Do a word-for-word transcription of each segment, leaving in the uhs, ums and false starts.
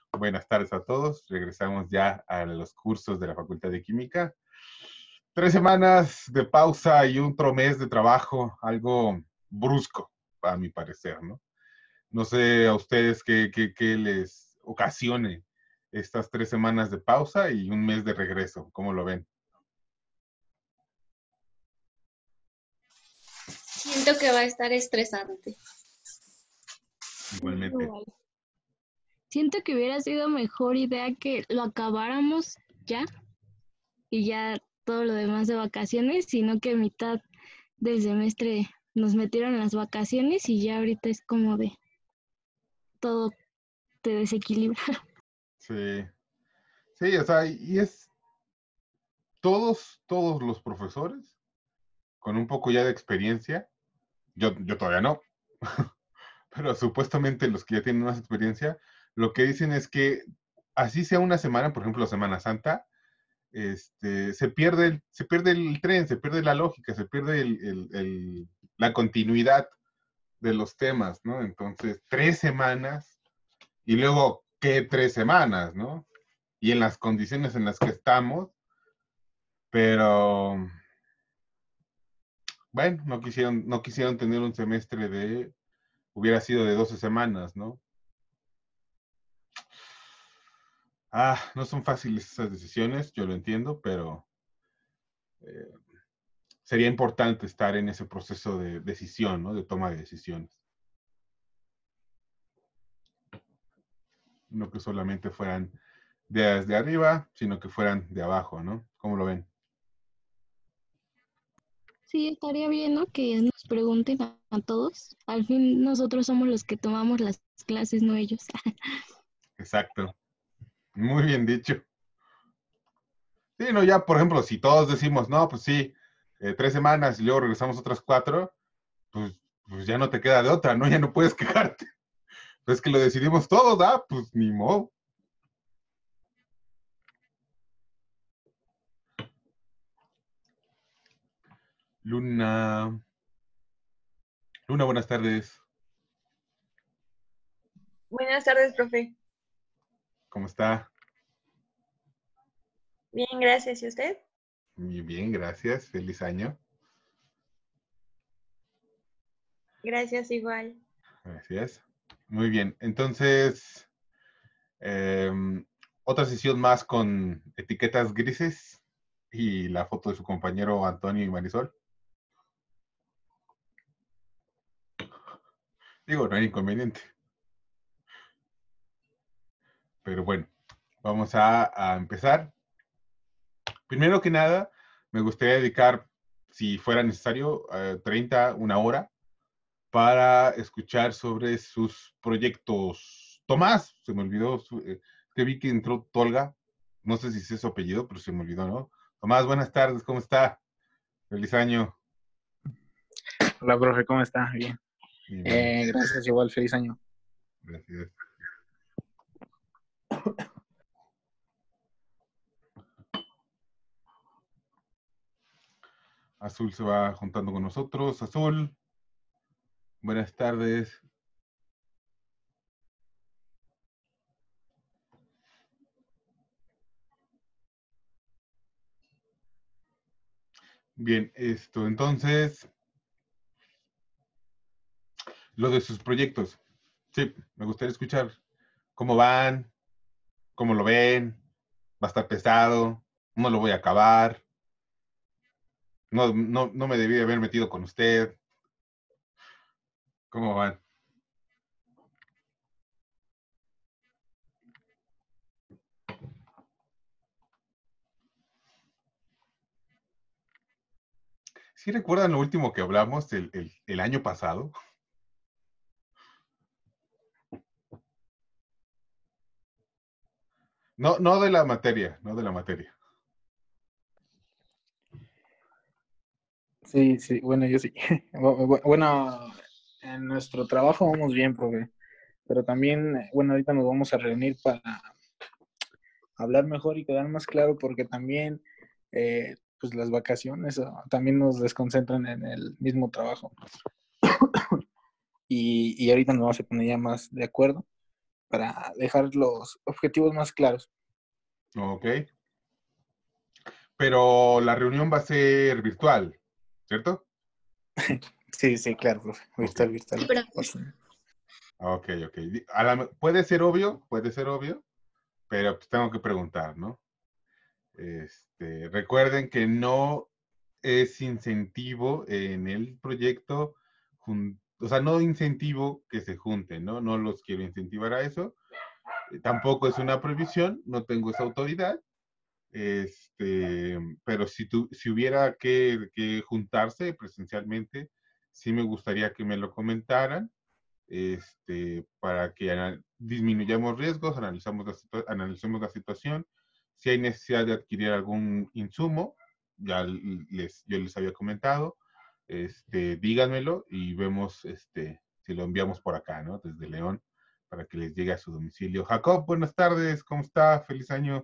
Buenas tardes a todos. Regresamos ya a los cursos de la Facultad de Química. Tres semanas de pausa y otro mes de trabajo, algo brusco, a mi parecer, ¿no? No sé a ustedes qué, qué, qué les ocasione estas tres semanas de pausa y un mes de regreso. ¿Cómo lo ven? Siento que va a estar estresante. Igualmente. Siento que hubiera sido mejor idea que lo acabáramos ya y ya todo lo demás de vacaciones, sino que a mitad del semestre nos metieron las vacaciones y ya ahorita es como de todo te desequilibra. Sí. Sí, o sea, y es todos, todos los profesores con un poco ya de experiencia. Yo, yo todavía no. Pero supuestamente los que ya tienen más experiencia, lo que dicen es que así sea una semana, por ejemplo, Semana Santa, este, se, pierde el, se pierde el tren, se pierde la lógica, se pierde el, el, el, la continuidad de los temas, ¿no? Entonces, tres semanas y luego, ¿qué tres semanas, no? Y en las condiciones en las que estamos, pero bueno, no quisieron, no quisieron tener un semestre de, hubiera sido de doce semanas, ¿no? Ah, no son fáciles esas decisiones, yo lo entiendo, pero eh, sería importante estar en ese proceso de decisión, ¿no? De toma de decisiones. No que solamente fueran desde arriba, sino que fueran de abajo, ¿no? ¿Cómo lo ven? Sí, estaría bien, ¿no? Que nos pregunten a, a todos. Al fin nosotros somos los que tomamos las clases, no ellos. Exacto. Muy bien dicho. Sí, no, ya, por ejemplo, si todos decimos, no, pues sí, eh, tres semanas y luego regresamos otras cuatro, pues, pues ya no te queda de otra, ¿no? Ya no puedes quejarte. Pues que lo decidimos todos, ¿ah? Pues ni modo. Luna. Luna, buenas tardes. Buenas tardes, profe. ¿Cómo está? Bien, gracias. ¿Y usted? Muy bien, gracias. Feliz año. Gracias, igual. Gracias. Muy bien. Entonces, eh, otra sesión más con etiquetas grises y la foto de su compañero Antonio y Marisol. Digo, no hay inconveniente. Pero bueno, vamos a, a empezar. Primero que nada, me gustaría dedicar, si fuera necesario, eh, treinta, una hora para escuchar sobre sus proyectos. Tomás, se me olvidó, su, eh, que vi que entró Tolga, no sé si es su apellido, pero se me olvidó, ¿no? Tomás, buenas tardes, ¿cómo está? Feliz año. Hola, profe, ¿cómo está? Bien. Bien, bien. Eh, gracias, igual, feliz año. Gracias. Azul se va juntando con nosotros. Azul, buenas tardes. Bien, esto, entonces, lo de sus proyectos. Sí, me gustaría escuchar cómo van, cómo lo ven, va a estar pesado, no lo voy a acabar, no, no, no me debí de haber metido con usted. ¿Cómo van? ¿Sí recuerdan lo último que hablamos el, el, el año pasado? No, no de la materia, no de la materia. Sí, sí, bueno, yo sí. Bueno, en nuestro trabajo vamos bien, profe, pero también, bueno, ahorita nos vamos a reunir para hablar mejor y quedar más claro, porque también, eh, pues las vacaciones ah, también nos desconcentran en el mismo trabajo. Y, y ahorita nos vamos a poner ya más de acuerdo para dejar los objetivos más claros. Ok. Pero la reunión va a ser virtual, ¿cierto? Sí, sí, claro, profe. Virtual, Ok. virtual. Sí, pero por favor. Ok, ok. Di- a la- puede ser obvio, puede ser obvio, pero pues tengo que preguntar, ¿no? Este, recuerden que no es incentivo en el proyecto, jun- o sea, no incentivo que se junten, ¿no? No los quiero incentivar a eso. Eh, Tampoco es una prohibición, no tengo esa autoridad. Este, pero si, tu, si hubiera que, que juntarse presencialmente, sí me gustaría que me lo comentaran, este, para que ana- disminuyamos riesgos, analizamos la, situa- analicemos la situación. Si hay necesidad de adquirir algún insumo, ya les, yo les había comentado, este, díganmelo y vemos este, si lo enviamos por acá, ¿no? Desde León, para que les llegue a su domicilio. Jacob, buenas tardes, ¿cómo está? Feliz año.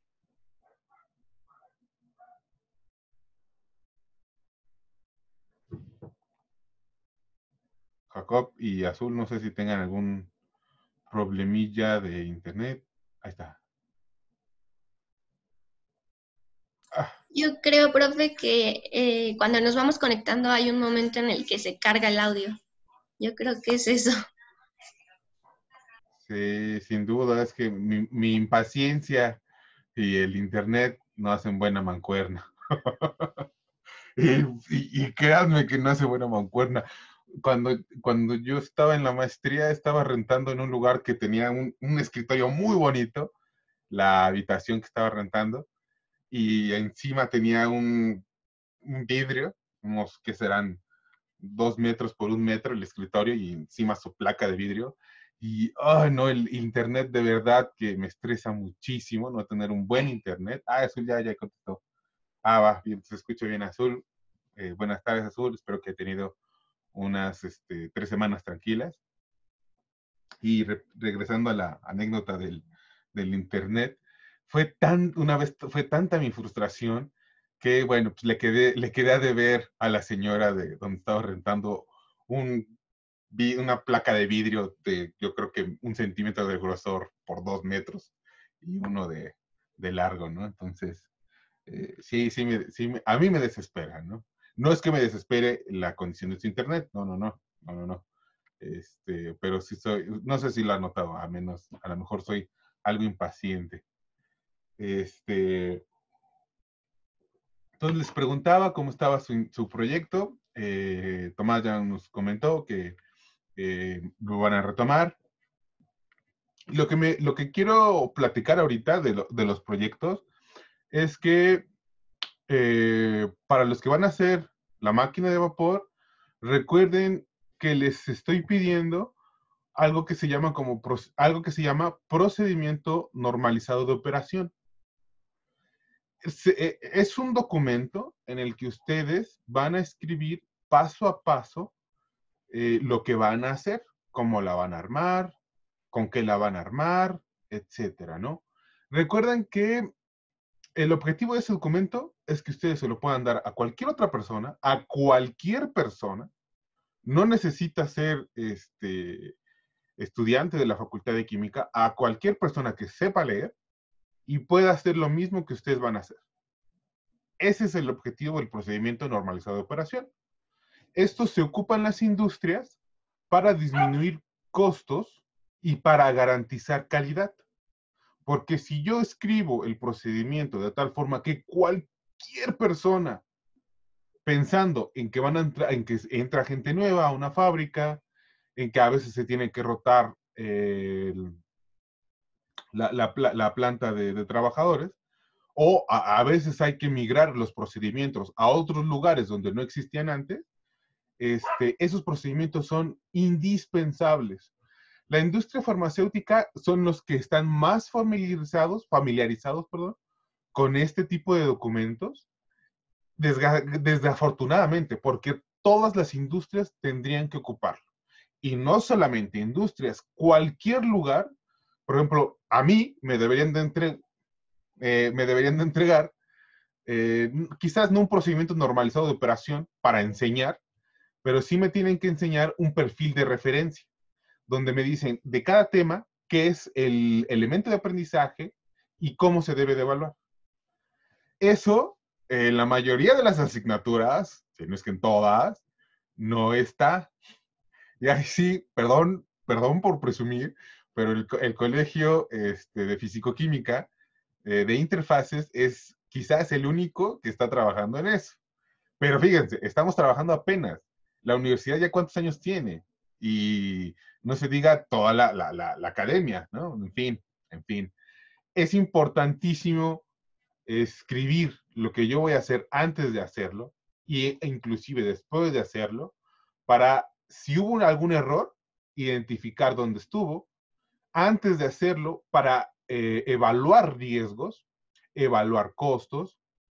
Jacob y Azul, no sé si tengan algún problemilla de internet. Ahí está. Ah, yo creo, profe, que eh, cuando nos vamos conectando hay un momento en el que se carga el audio. Yo creo que es eso. sí, sin duda, es que mi, mi impaciencia y el internet no hacen buena mancuerna. y, y, y créanme que no hace buena mancuerna. Cuando, cuando yo estaba en la maestría, estaba rentando en un lugar que tenía un, un escritorio muy bonito, la habitación que estaba rentando, y encima tenía un, un vidrio, unos que serán dos metros por un metro el escritorio y encima su placa de vidrio. Y, oh, no, el internet de verdad que me estresa muchísimo, no tener un buen internet. Ah, Azul ya, ya contestó. Ah, va, bien, se escucha bien, Azul. Eh, buenas tardes, Azul. Espero que haya tenido unas este, tres semanas tranquilas. Y re regresando a la anécdota del, del internet, fue tan, una vez, fue tanta mi frustración que, bueno, pues le quedé, le quedé a deber a la señora de donde estaba rentando un, una placa de vidrio de, yo creo que un centímetro de grosor por dos metros y uno de, de largo, ¿no? Entonces, eh, sí, sí, me, sí me, a mí me desespera, ¿no? No es que me desespere la condición de su internet, no, no, no, no, no, no. Este, pero sí soy, no sé si lo ha notado, a menos, a lo mejor soy algo impaciente. Este, entonces les preguntaba cómo estaba su, su proyecto. Eh, Tomás ya nos comentó que eh, lo van a retomar. Lo que, me, lo que quiero platicar ahorita de, lo, de los proyectos es que eh, para los que van a hacer la máquina de vapor, recuerden que les estoy pidiendo algo que se llama como algo que se llama procedimiento normalizado de operación. Es, es un documento en el que ustedes van a escribir paso a paso eh, lo que van a hacer, cómo la van a armar, con qué la van a armar, etcétera, ¿no? Recuerden que el objetivo de ese documento es que ustedes se lo puedan dar a cualquier otra persona, a cualquier persona. No necesita ser este, estudiante de la Facultad de Química, a cualquier persona que sepa leer y pueda hacer lo mismo que ustedes van a hacer. Ese es el objetivo del procedimiento normalizado de operación. Esto se ocupa en las industrias para disminuir costos y para garantizar calidad. Porque si yo escribo el procedimiento de tal forma que cualquier persona, pensando en que van a entrar, en que entra gente nueva a una fábrica, en que a veces se tiene que rotar eh, la, la, la, planta de, de trabajadores, o a, a, veces hay que migrar los procedimientos a otros lugares donde no existían antes, este, esos procedimientos son indispensables. La industria farmacéutica son los que están más familiarizados, familiarizados perdón, con este tipo de documentos, desafortunadamente, porque todas las industrias tendrían que ocuparlo. Y no solamente industrias, cualquier lugar, por ejemplo, a mí me deberían de, entre, eh, me deberían de entregar eh, quizás no un procedimiento normalizado de operación para enseñar, pero sí me tienen que enseñar un perfil de referencia, donde me dicen de cada tema qué es el elemento de aprendizaje y cómo se debe de evaluar. Eso, en la mayoría de las asignaturas, si no es que en todas, no está. Y ahí sí, perdón, perdón por presumir, pero el, el colegio este, de fisicoquímica eh, de interfaces es quizás el único que está trabajando en eso. Pero fíjense, estamos trabajando apenas. La universidad ya cuántos años tiene. Y no se diga toda la, la, la, la academia, ¿no? En fin, en fin. Es importantísimo escribir lo que yo voy a hacer antes de hacerlo e inclusive después de hacerlo para, si hubo algún error, identificar dónde estuvo antes de hacerlo para eh, evaluar riesgos, evaluar costos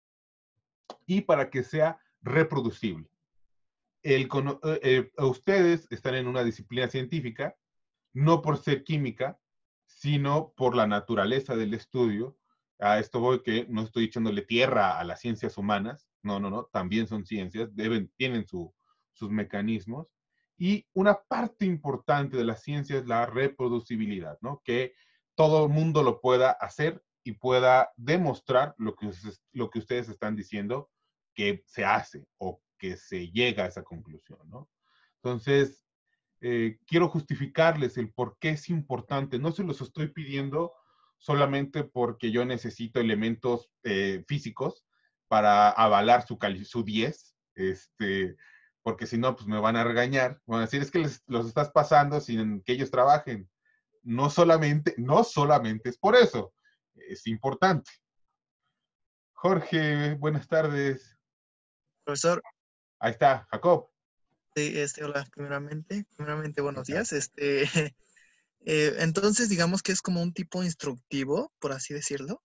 y para que sea reproducible. El, eh, ustedes están en una disciplina científica, no por ser química, sino por la naturaleza del estudio. A esto voy que no estoy echándole tierra a las ciencias humanas, no, no, no, también son ciencias, deben, tienen su, sus mecanismos. Y una parte importante de la ciencia es la reproducibilidad, ¿no? Que todo el mundo lo pueda hacer y pueda demostrar lo que, lo que ustedes están diciendo que se hace o que se llega a esa conclusión, ¿no? Entonces, eh, quiero justificarles el por qué es importante. No se los estoy pidiendo solamente porque yo necesito elementos eh, físicos para avalar su, su diez, este, porque si no, pues me van a regañar. Van a decir, es que les, los estás pasando sin que ellos trabajen. No solamente, no solamente es por eso. Es importante. Jorge, buenas tardes. Profesor. Ahí está, Jacob. Sí, este, hola, primeramente, primeramente buenos días. Este, eh, entonces, digamos que es como un tipo instructivo, por así decirlo.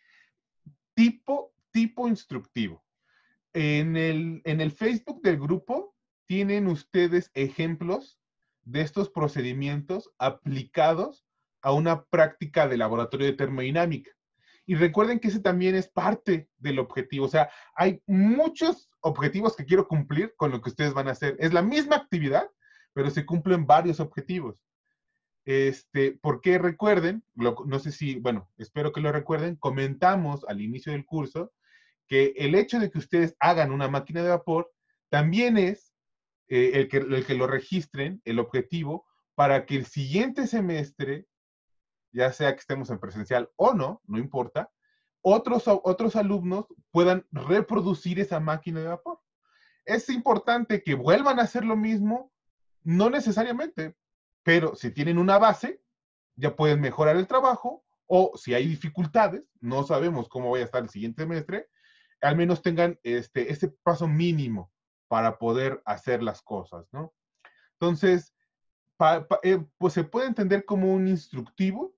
Tipo, tipo instructivo. En el, en el Facebook del grupo tienen ustedes ejemplos de estos procedimientos aplicados a una práctica de laboratorio de termodinámica. Y recuerden que ese también es parte del objetivo. O sea, hay muchos objetivos que quiero cumplir con lo que ustedes van a hacer. Es la misma actividad, pero se cumplen varios objetivos. Este, porque recuerden, lo, no sé si, bueno, espero que lo recuerden, comentamos al inicio del curso que el hecho de que ustedes hagan una máquina de vapor también es eh, el, que, el que lo registren, el objetivo, para que el siguiente semestre, ya sea que estemos en presencial o no, no importa, otros, otros alumnos puedan reproducir esa máquina de vapor. Es importante que vuelvan a hacer lo mismo, no necesariamente, pero si tienen una base, ya pueden mejorar el trabajo, o si hay dificultades, no sabemos cómo vaya a estar el siguiente semestre, al menos tengan este, ese paso mínimo para poder hacer las cosas, ¿no? Entonces, pa, pa, eh, pues se puede entender como un instructivo.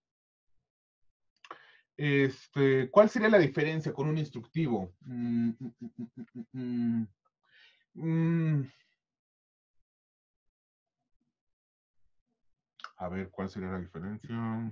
Este, ¿cuál sería la diferencia con un instructivo? Mm, mm, mm, mm, mm. A ver, ¿cuál sería la diferencia?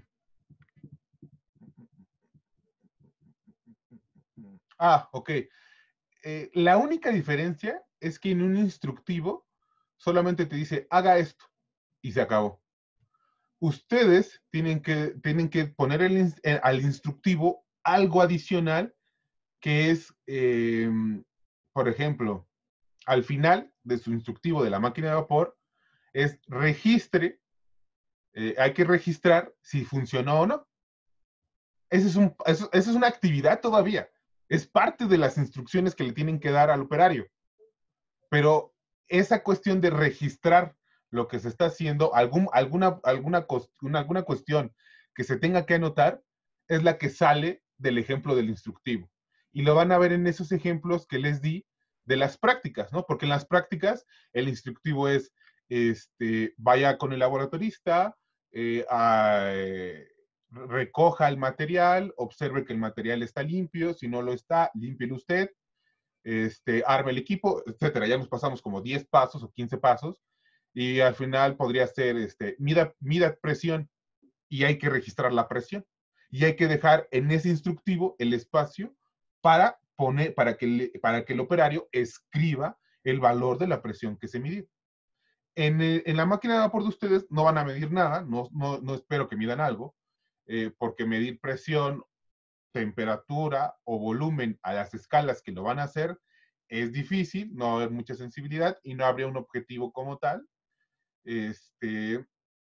Ah, ok. Eh, la única diferencia es que en un instructivo solamente te dice, haga esto, y se acabó. Ustedes tienen que, tienen que poner el, eh, al instructivo algo adicional que es, eh, por ejemplo, al final de su instructivo de la máquina de vapor, es registre, eh, hay que registrar si funcionó o no. Esa es, un, eso, eso es una actividad todavía. Es parte de las instrucciones que le tienen que dar al operario. Pero esa cuestión de registrar lo que se está haciendo, algún, alguna, alguna, una, alguna cuestión que se tenga que anotar, es la que sale del ejemplo del instructivo. Y lo van a ver en esos ejemplos que les di de las prácticas, ¿no? Porque en las prácticas el instructivo es, este, vaya con el laboratorista, eh, a, eh, recoja el material, observe que el material está limpio, si no lo está, límpielo usted, este, arme el equipo, etcétera. Ya nos pasamos como diez pasos o quince pasos y al final podría ser, este, mida, mida presión y hay que registrar la presión y hay que dejar en ese instructivo el espacio para poner, para que, le, para que el operario escriba el valor de la presión que se midió. En, el- en la máquina de vapor de ustedes no van a medir nada, no, no, no espero que midan algo, eh, porque medir presión, temperatura o volumen a las escalas que lo van a hacer es difícil, no va a haber mucha sensibilidad y no habría un objetivo como tal. Este,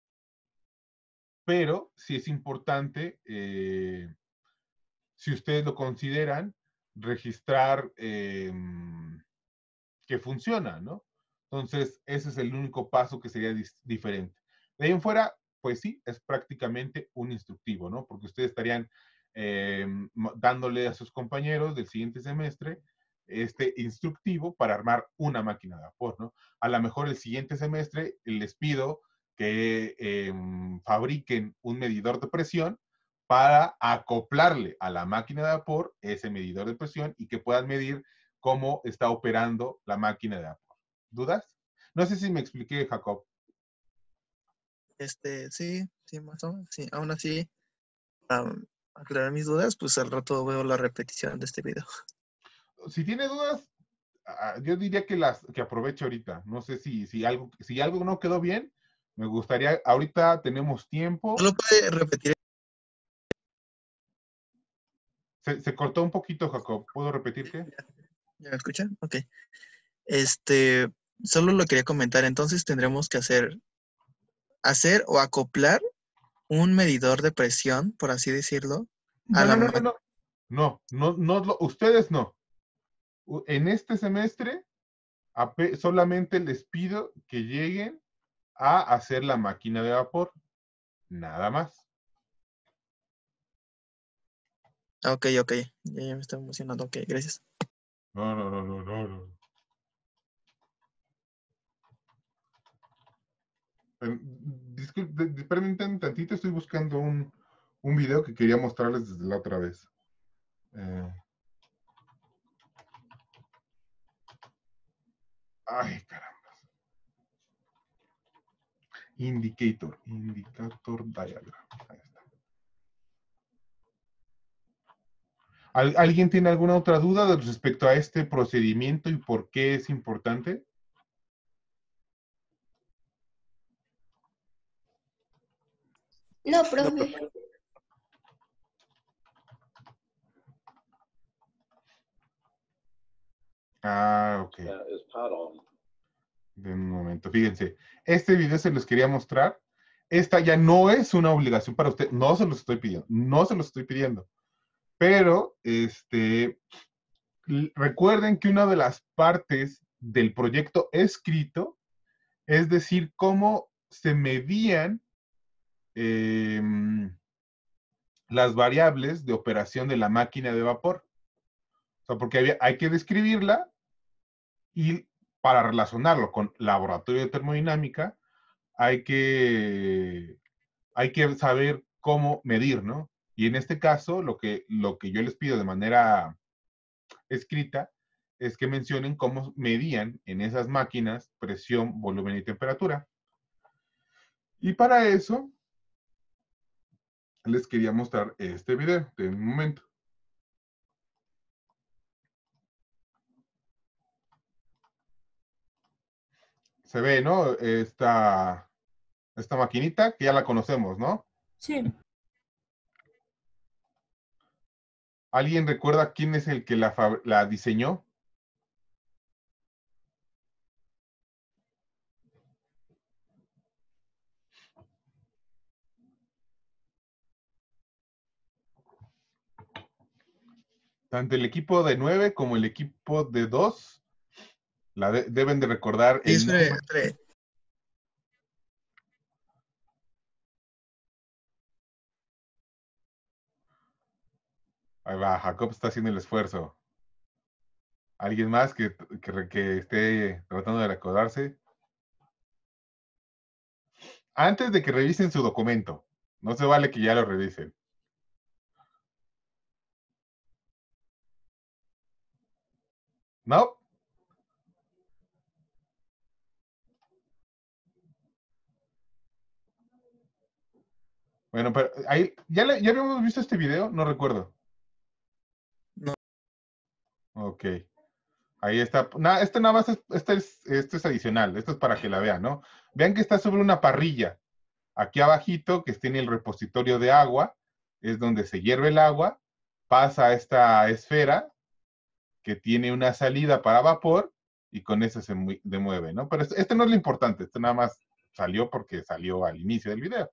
pero sí es importante, eh, si ustedes lo consideran, registrar eh, que funciona, ¿no? Entonces, ese es el único paso que sería diferente. De ahí en fuera, pues sí, es prácticamente un instructivo, ¿no? Porque ustedes estarían eh, dándole a sus compañeros del siguiente semestre este instructivo para armar una máquina de vapor, ¿no? A lo mejor el siguiente semestre les pido que eh, fabriquen un medidor de presión para acoplarle a la máquina de vapor ese medidor de presión y que puedan medir cómo está operando la máquina de vapor. ¿Dudas? No sé si me expliqué, Jacob. Este, sí, sí, más o menos, sí. Aún así, para aclarar mis dudas, pues al rato veo la repetición de este video. Si tiene dudas, yo diría que las que aproveche ahorita. No sé si, si, algo, si algo no quedó bien, me gustaría, ahorita tenemos tiempo. ¿No lo puede repetir? Se, se cortó un poquito, Jacob. ¿Puedo repetir qué? ¿Ya me escuchan? Ok. Este, solo lo quería comentar. Entonces tendremos que hacer, hacer o acoplar un medidor de presión, por así decirlo, a No, la no, no, no, máquina. no. No, no, no, no, ustedes no. En este semestre solamente les pido que lleguen a hacer la máquina de vapor. Nada más. Ok, ok. Ya, ya me estaba emocionando. Ok, gracias. No, no, no, no, no, no. Disculpen, permítanme tantito, estoy buscando un, un video que quería mostrarles desde la otra vez. Eh. Ay, caramba. Indicator, indicator diagram. Ahí está. ¿Al, ¿Alguien tiene alguna otra duda respecto a este procedimiento y por qué es importante? No, profe. Ah, ok. De un momento, fíjense. Este video se los quería mostrar. Esta ya no es una obligación para usted. No se los estoy pidiendo. No se los estoy pidiendo. Pero, este, recuerden que una de las partes del proyecto escrito, es decir, cómo se medían eh, las variables de operación de la máquina de vapor. O sea, porque había, hay que describirla y para relacionarlo con laboratorio de termodinámica, hay que, hay que saber cómo medir, ¿no? Y en este caso, lo que, lo que yo les pido de manera escrita es que mencionen cómo medían en esas máquinas presión, volumen y temperatura. Y para eso, les quería mostrar este video de un momento. Se ve, ¿no? Esta, esta maquinita que ya la conocemos, ¿no? Sí. ¿Alguien recuerda quién es el que la, la diseñó? Tanto el equipo de nueve como el equipo de dos la de, deben de recordar Sí, el espere, nombre. espere. Ahí va, Jacob está haciendo el esfuerzo. ¿Alguien más que, que, que esté tratando de recordarse? Antes de que revisen su documento, no se vale que ya lo revisen. ¿No? Bueno, pero ahí, ¿ya, le, ¿ya habíamos visto este video? No recuerdo. No. Ok. Ahí está. Nada, este nada más es, este es, este es adicional. Esto es para que la vean, ¿no? Vean que está sobre una parrilla. Aquí abajito, que tiene el repositorio de agua, es donde se hierve el agua, pasa a esta esfera que tiene una salida para vapor y con eso se mueve, ¿no? Pero este no es lo importante, esto nada más salió porque salió al inicio del video.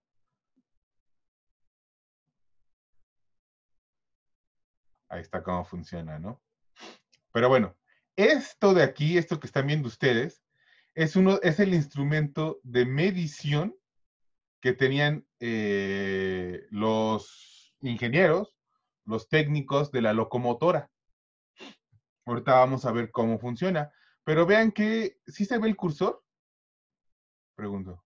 Ahí está cómo funciona, ¿no? Pero bueno, esto de aquí, esto que están viendo ustedes, es, uno, es el instrumento de medición que tenían eh, los ingenieros, los técnicos de la locomotora. Ahorita vamos a ver cómo funciona. Pero vean que, ¿sí se ve el cursor? Pregunto.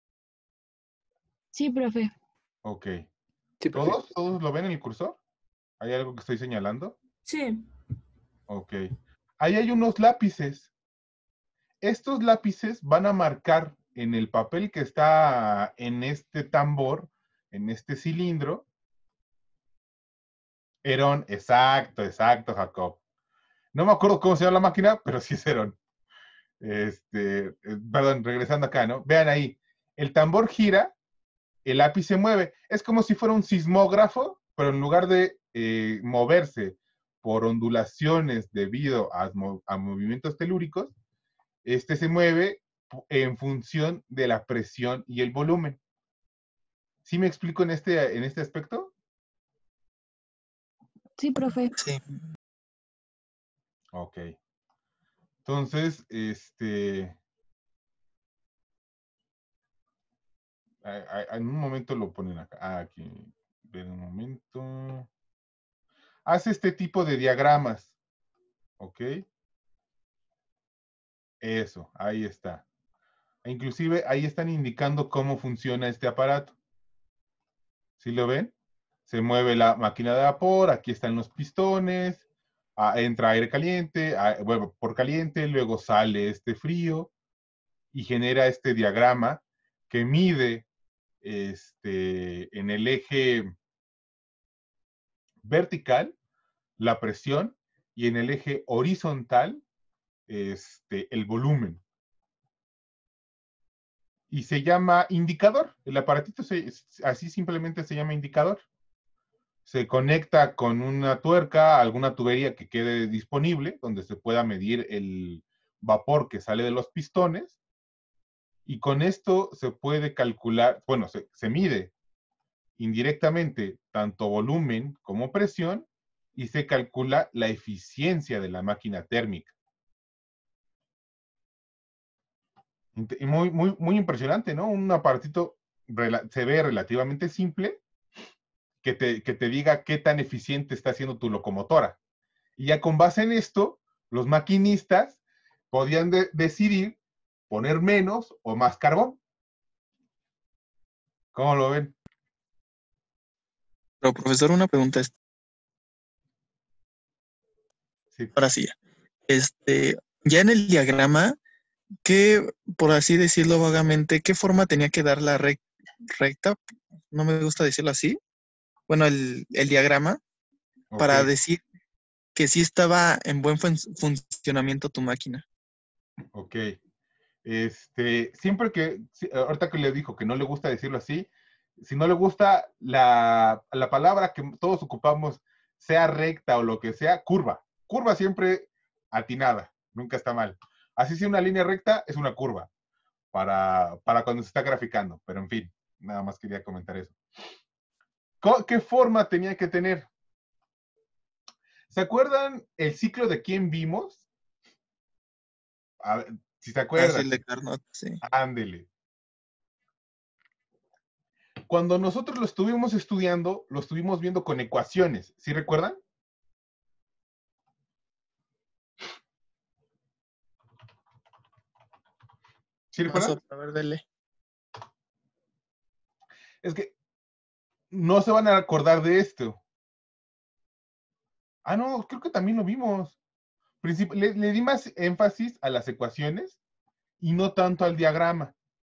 Sí, profe. Ok. Sí, profe. ¿Todos? ¿Todos lo ven en el cursor? ¿Hay algo que estoy señalando? Sí. Ok. Ahí hay unos lápices. Estos lápices van a marcar en el papel que está en este tambor, en este cilindro. Herón, exacto, exacto, Jacob. No me acuerdo cómo se llama la máquina, pero sí es Herón. Este, eh, perdón, regresando acá, ¿no? Vean ahí, el tambor gira, el lápiz se mueve. Es como si fuera un sismógrafo, pero en lugar de eh, moverse por ondulaciones debido a, a movimientos telúricos, este se mueve en función de la presión y el volumen. ¿Sí me explico en este, en este aspecto? Sí, profe. Sí. Ok. Entonces, este... en un momento lo ponen acá. Ah, aquí. En un momento. Hace este tipo de diagramas. ¿Ok? Eso, ahí está. E inclusive ahí están indicando cómo funciona este aparato. ¿Sí lo ven? Se mueve la máquina de vapor, aquí están los pistones, ah, entra aire caliente, ah, bueno, por caliente, luego sale este frío y genera este diagrama que mide este, en el eje vertical la presión y en el eje horizontal este, el volumen. Y se llama indicador. El aparatito se, así simplemente se llama indicador. Se conecta con una tuerca, alguna tubería que quede disponible, donde se pueda medir el vapor que sale de los pistones. Y con esto se puede calcular, bueno, se, se mide indirectamente tanto volumen como presión y se calcula la eficiencia de la máquina térmica. Muy, muy, muy impresionante, ¿no? Un aparatito se ve relativamente simple que te, que te diga qué tan eficiente está siendo tu locomotora. Y ya con base en esto, los maquinistas podían de decidir poner menos o más carbón. ¿Cómo lo ven? Pero, profesor, una pregunta. Sí. Ahora sí. Este, ya en el diagrama, ¿qué, por así decirlo vagamente, qué forma tenía que dar la rec recta? No me gusta decirlo así. Bueno, el, el diagrama, Okay. Para decir que sí estaba en buen fun funcionamiento tu máquina. Ok. Este, siempre que, ahorita que le dijo que no le gusta decirlo así, si no le gusta la, la palabra que todos ocupamos, sea recta o lo que sea, curva. Curva siempre atinada, nunca está mal. Así si una línea recta es una curva para, para cuando se está graficando, pero en fin, nada más quería comentar eso. ¿Qué forma tenía que tener? ¿Se acuerdan el ciclo de quién vimos? A ver, si se acuerdan. Ah, sí, el de Carnot, sí. Ándele. Cuando nosotros lo estuvimos estudiando, lo estuvimos viendo con ecuaciones. ¿Sí recuerdan? ¿Sí recuerdan? A ver, dele. Es que no se van a acordar de esto. Ah, no, creo que también lo vimos. Princip le, le di más énfasis a las ecuaciones y no tanto al diagrama.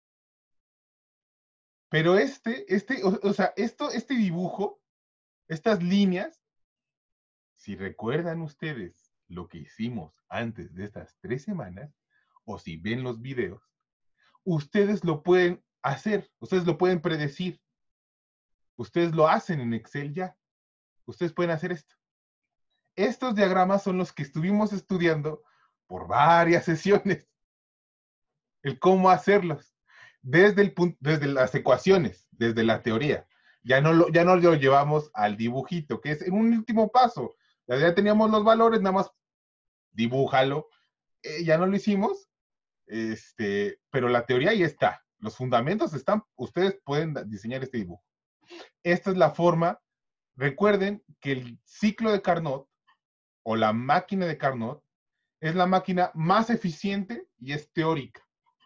Pero este, este, o, o sea, esto, este dibujo, estas líneas, si recuerdan ustedes lo que hicimos antes de estas tres semanas, o si ven los videos, ustedes lo pueden hacer, ustedes lo pueden predecir. Ustedes lo hacen en Excel ya. Ustedes pueden hacer esto. Estos diagramas son los que estuvimos estudiando por varias sesiones. El cómo hacerlos. Desde, el punto, desde las ecuaciones, desde la teoría. Ya no, lo, ya no lo llevamos al dibujito, que es en un último paso. Ya teníamos los valores, nada más dibújalo. Eh, ya no lo hicimos, este, pero la teoría ahí está. Los fundamentos están, ustedes pueden diseñar este dibujo. Esta es la forma. Recuerden que el ciclo de Carnot o la máquina de Carnot es la máquina más eficiente y es teórica.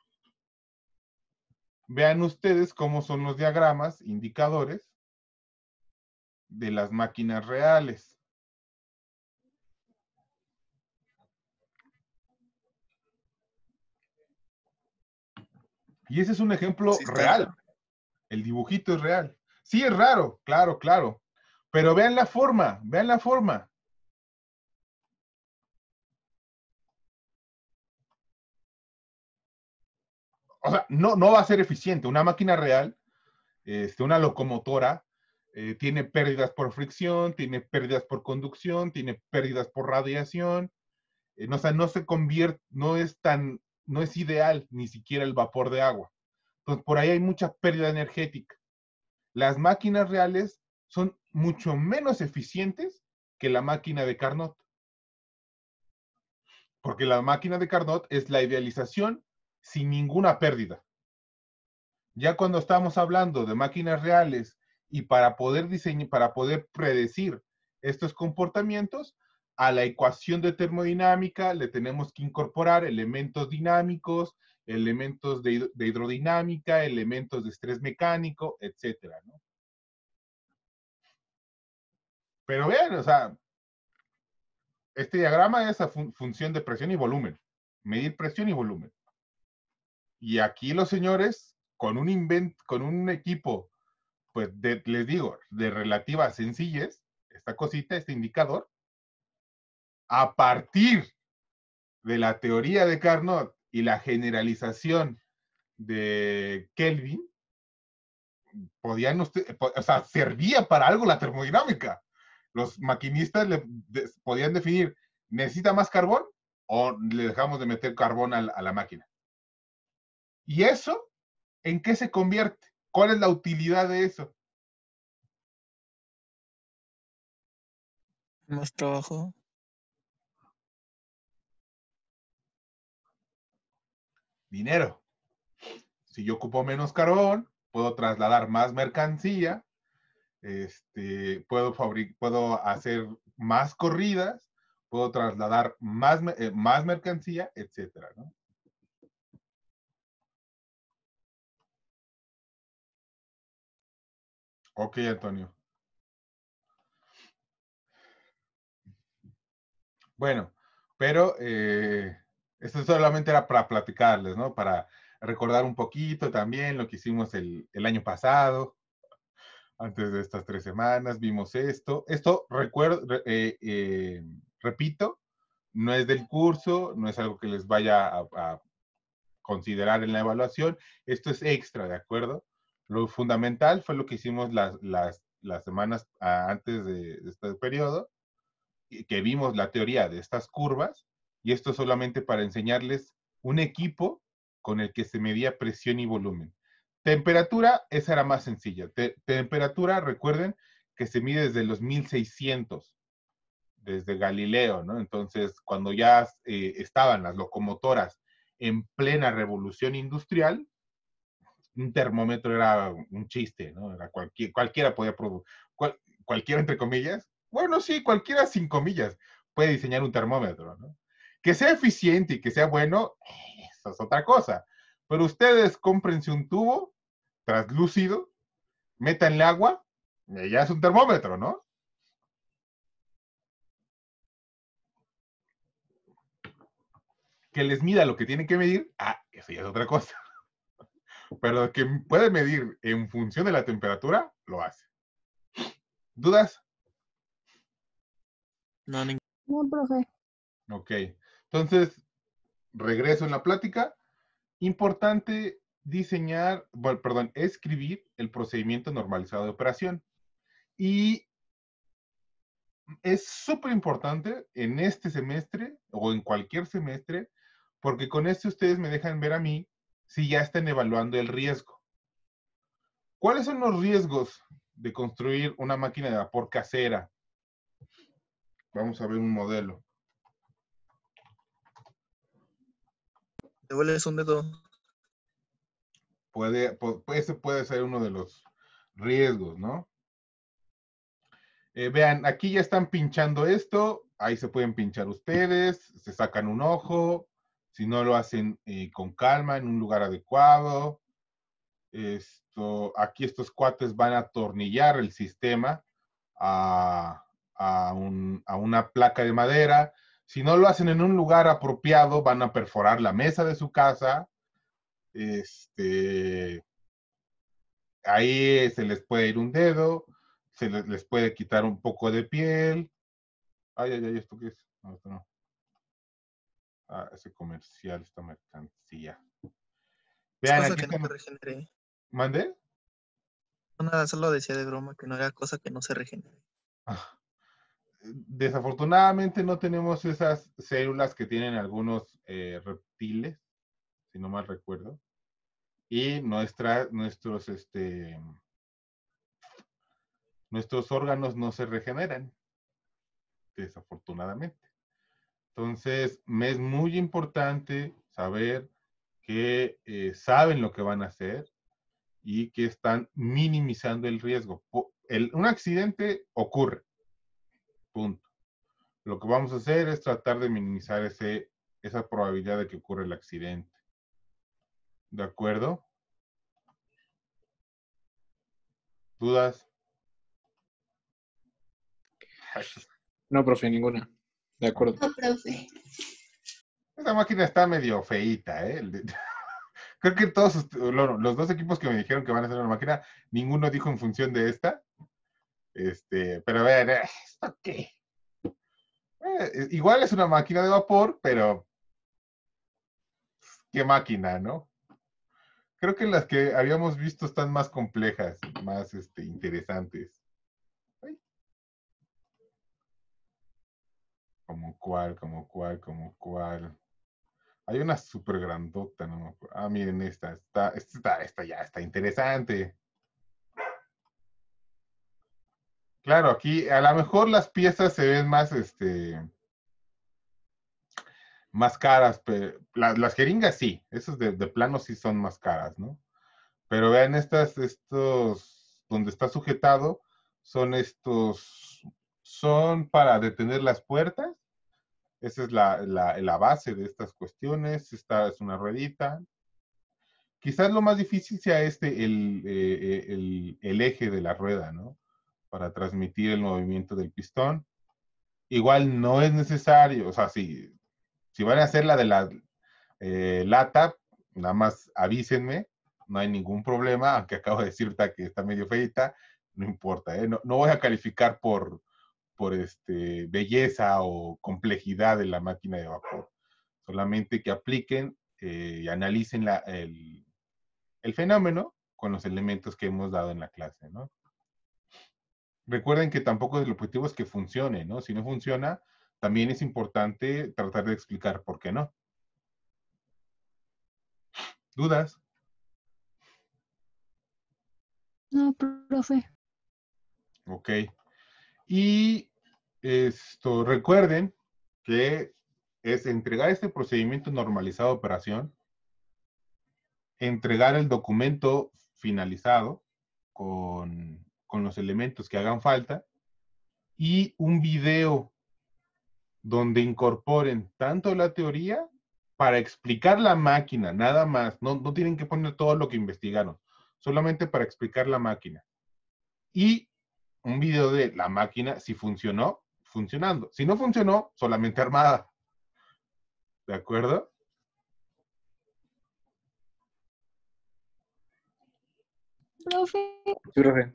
Vean ustedes cómo son los diagramas, indicadores de las máquinas reales. Y ese es un ejemplo Sí, está real. raro. El dibujito es real. Sí, es raro, claro, claro. Pero vean la forma, vean la forma. O sea, no, no va a ser eficiente. Una máquina real, este, una locomotora, eh, tiene pérdidas por fricción, tiene pérdidas por conducción, tiene pérdidas por radiación. Eh, no, o sea, no se convierte, no es tan, no es ideal ni siquiera el vapor de agua. Entonces, por ahí hay mucha pérdida energética. Las máquinas reales son mucho menos eficientes que la máquina de Carnot. Porque la máquina de Carnot es la idealización sin ninguna pérdida. Ya cuando estamos hablando de máquinas reales y para poder diseñar, para poder predecir estos comportamientos, a la ecuación de termodinámica le tenemos que incorporar elementos dinámicos, elementos de, de hidrodinámica, elementos de estrés mecánico, etcétera, ¿no? Pero vean, o sea, este diagrama es a fun función de presión y volumen. Medir presión y volumen. Y aquí los señores, con un invent, con un equipo, pues de, les digo, de relativa sencillez, esta cosita, este indicador, a partir de la teoría de Carnot y la generalización de Kelvin, podían usted, o sea, servía para algo la termodinámica. Los maquinistas le, de, podían definir, ¿necesita más carbón o le dejamos de meter carbón a, a la máquina? ¿Y eso en qué se convierte? ¿Cuál es la utilidad de eso? Más trabajo. Dinero. Si yo ocupo menos carbón, puedo trasladar más mercancía, este, puedo, fabric puedo hacer más corridas, puedo trasladar más, eh, más mercancía, etcétera, ¿no? Ok, Antonio. Bueno, pero eh, esto solamente era para platicarles, ¿no? Para recordar un poquito también lo que hicimos el, el año pasado. Antes de estas tres semanas vimos esto. Esto, recuerdo, eh, eh, repito, no es del curso, no es algo que les vaya a, a considerar en la evaluación. Esto es extra, ¿de acuerdo? Lo fundamental fue lo que hicimos las, las, las semanas antes de, de este periodo, que vimos la teoría de estas curvas, y esto solamente para enseñarles un equipo con el que se medía presión y volumen. Temperatura, esa era más sencilla. Te, temperatura, recuerden que se mide desde los mil seiscientos, desde Galileo, ¿no? Entonces, cuando ya eh, estaban las locomotoras en plena revolución industrial, un termómetro era un chiste, ¿no? Era cualquier, cualquiera podía producir, cual, cualquiera entre comillas, bueno, sí, cualquiera sin comillas puede diseñar un termómetro, ¿no? Que sea eficiente y que sea bueno, eso es otra cosa. Pero ustedes cómprense un tubo translúcido, métanle agua, y ya es un termómetro, ¿no? Que les mida lo que tienen que medir, ah, eso ya es otra cosa. Pero que puede medir en función de la temperatura, lo hace. ¿Dudas? No, ningún. No, profe. Ok. Entonces, regreso en la plática. Importante diseñar, bueno, perdón, escribir el procedimiento normalizado de operación. Y es súper importante en este semestre o en cualquier semestre, porque con esto ustedes me dejan ver a mí si ya están evaluando el riesgo. ¿Cuáles son los riesgos de construir una máquina de vapor casera? Vamos a ver un modelo. Te vuelves un dedo. Puede, pu- ese puede ser uno de los riesgos, ¿no? Eh, vean, aquí ya están pinchando esto, ahí se pueden pinchar ustedes, se sacan un ojo, si no lo hacen eh, con calma, en un lugar adecuado. Esto, aquí estos cuates van a atornillar el sistema a, a, un, a una placa de madera. Si no lo hacen en un lugar apropiado, van a perforar la mesa de su casa. Este, ahí se les puede ir un dedo, se les, les puede quitar un poco de piel. Ay, ay, ay, ¿esto qué es? No, esto no. Ah, ese comercial, esta mercancía. Es Vean, cosa aquí que no se estamos. regenere. ¿Mandé? No, nada, solo decía de broma que no era cosa que no se regenere. Ah, desafortunadamente no tenemos esas células que tienen algunos eh, reptiles, si no mal recuerdo. Y nuestra, nuestros, este, nuestros órganos no se regeneran, desafortunadamente. Entonces, me es muy importante saber que eh, saben lo que van a hacer y que están minimizando el riesgo. El, un accidente ocurre, punto. Lo que vamos a hacer es tratar de minimizar ese, esa probabilidad de que ocurra el accidente. ¿De acuerdo? ¿Dudas? No, profe, ninguna. De acuerdo. No, profe. Esa máquina está medio feíta, ¿eh? Creo que todos los dos equipos que me dijeron que van a hacer una máquina, ninguno dijo en función de esta. Este, pero vean, ¿esto qué? Eh, igual es una máquina de vapor, pero ¿qué máquina, no? Creo que las que habíamos visto están más complejas, más este, interesantes. Ay. Como cuál, como cuál, como cuál. Hay una súper grandota, no me acuerdo. Ah, miren esta, está, esta, está, esta ya está interesante. Claro, aquí a lo mejor las piezas se ven más, este, más caras, pero la, las jeringas sí, esos de, de plano sí son más caras, ¿no? Pero vean estas, estos, donde está sujetado, son estos, son para detener las puertas. Esa es la, la, la base de estas cuestiones. Esta es una ruedita. Quizás lo más difícil sea este, el, eh, el, el eje de la rueda, ¿no? Para transmitir el movimiento del pistón. Igual no es necesario, o sea, si, si van a hacer la de la eh, lata, nada más avísenme, no hay ningún problema, aunque acabo de decirte que está medio feita, no importa, ¿eh? no, no voy a calificar por, por este, belleza o complejidad de la máquina de vapor, solamente que apliquen eh, y analicen la, el, el fenómeno con los elementos que hemos dado en la clase, ¿no? Recuerden que tampoco el objetivo es que funcione, ¿no? Si no funciona, también es importante tratar de explicar por qué no. ¿Dudas? No, profe. Ok. Y esto, recuerden que es entregar este procedimiento normalizado de operación, entregar el documento finalizado con, con los elementos que hagan falta y un video donde incorporen tanto la teoría para explicar la máquina, nada más. No, no tienen que poner todo lo que investigaron, solamente para explicar la máquina. Y un video de la máquina, si funcionó, funcionando. Si no funcionó, solamente armada. ¿De acuerdo? Profe, Sí, profe.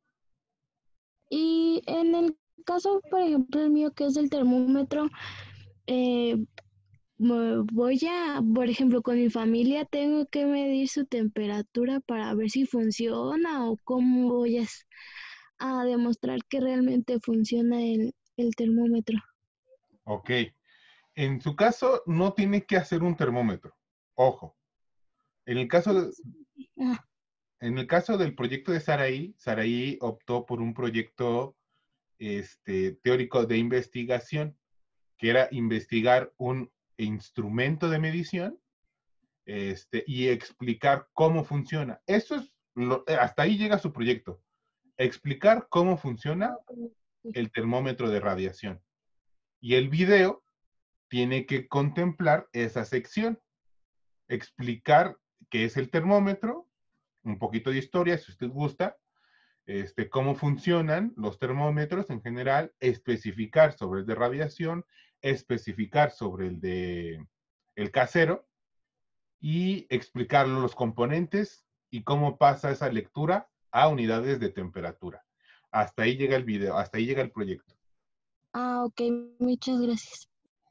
y en el caso, por ejemplo, el mío que es el termómetro, eh, mo- voy a, por ejemplo, con mi familia tengo que medir su temperatura para ver si funciona o cómo voy a, s- a demostrar que realmente funciona el, el termómetro. Ok. En su caso, no tiene que hacer un termómetro. Ojo. En el caso, de- Ah, en el caso del proyecto de Saraí, Saraí optó por un proyecto este, teórico de investigación, que era investigar un instrumento de medición este, y explicar cómo funciona. Eso es, lo, hasta ahí llega su proyecto. Explicar cómo funciona el termómetro de radiación. Y el video tiene que contemplar esa sección, explicar qué es el termómetro, un poquito de historia, si usted gusta, este, cómo funcionan los termómetros en general, especificar sobre el de radiación, especificar sobre el de el casero y explicar los componentes y cómo pasa esa lectura a unidades de temperatura. Hasta ahí llega el video, hasta ahí llega el proyecto. ah, ok, muchas gracias.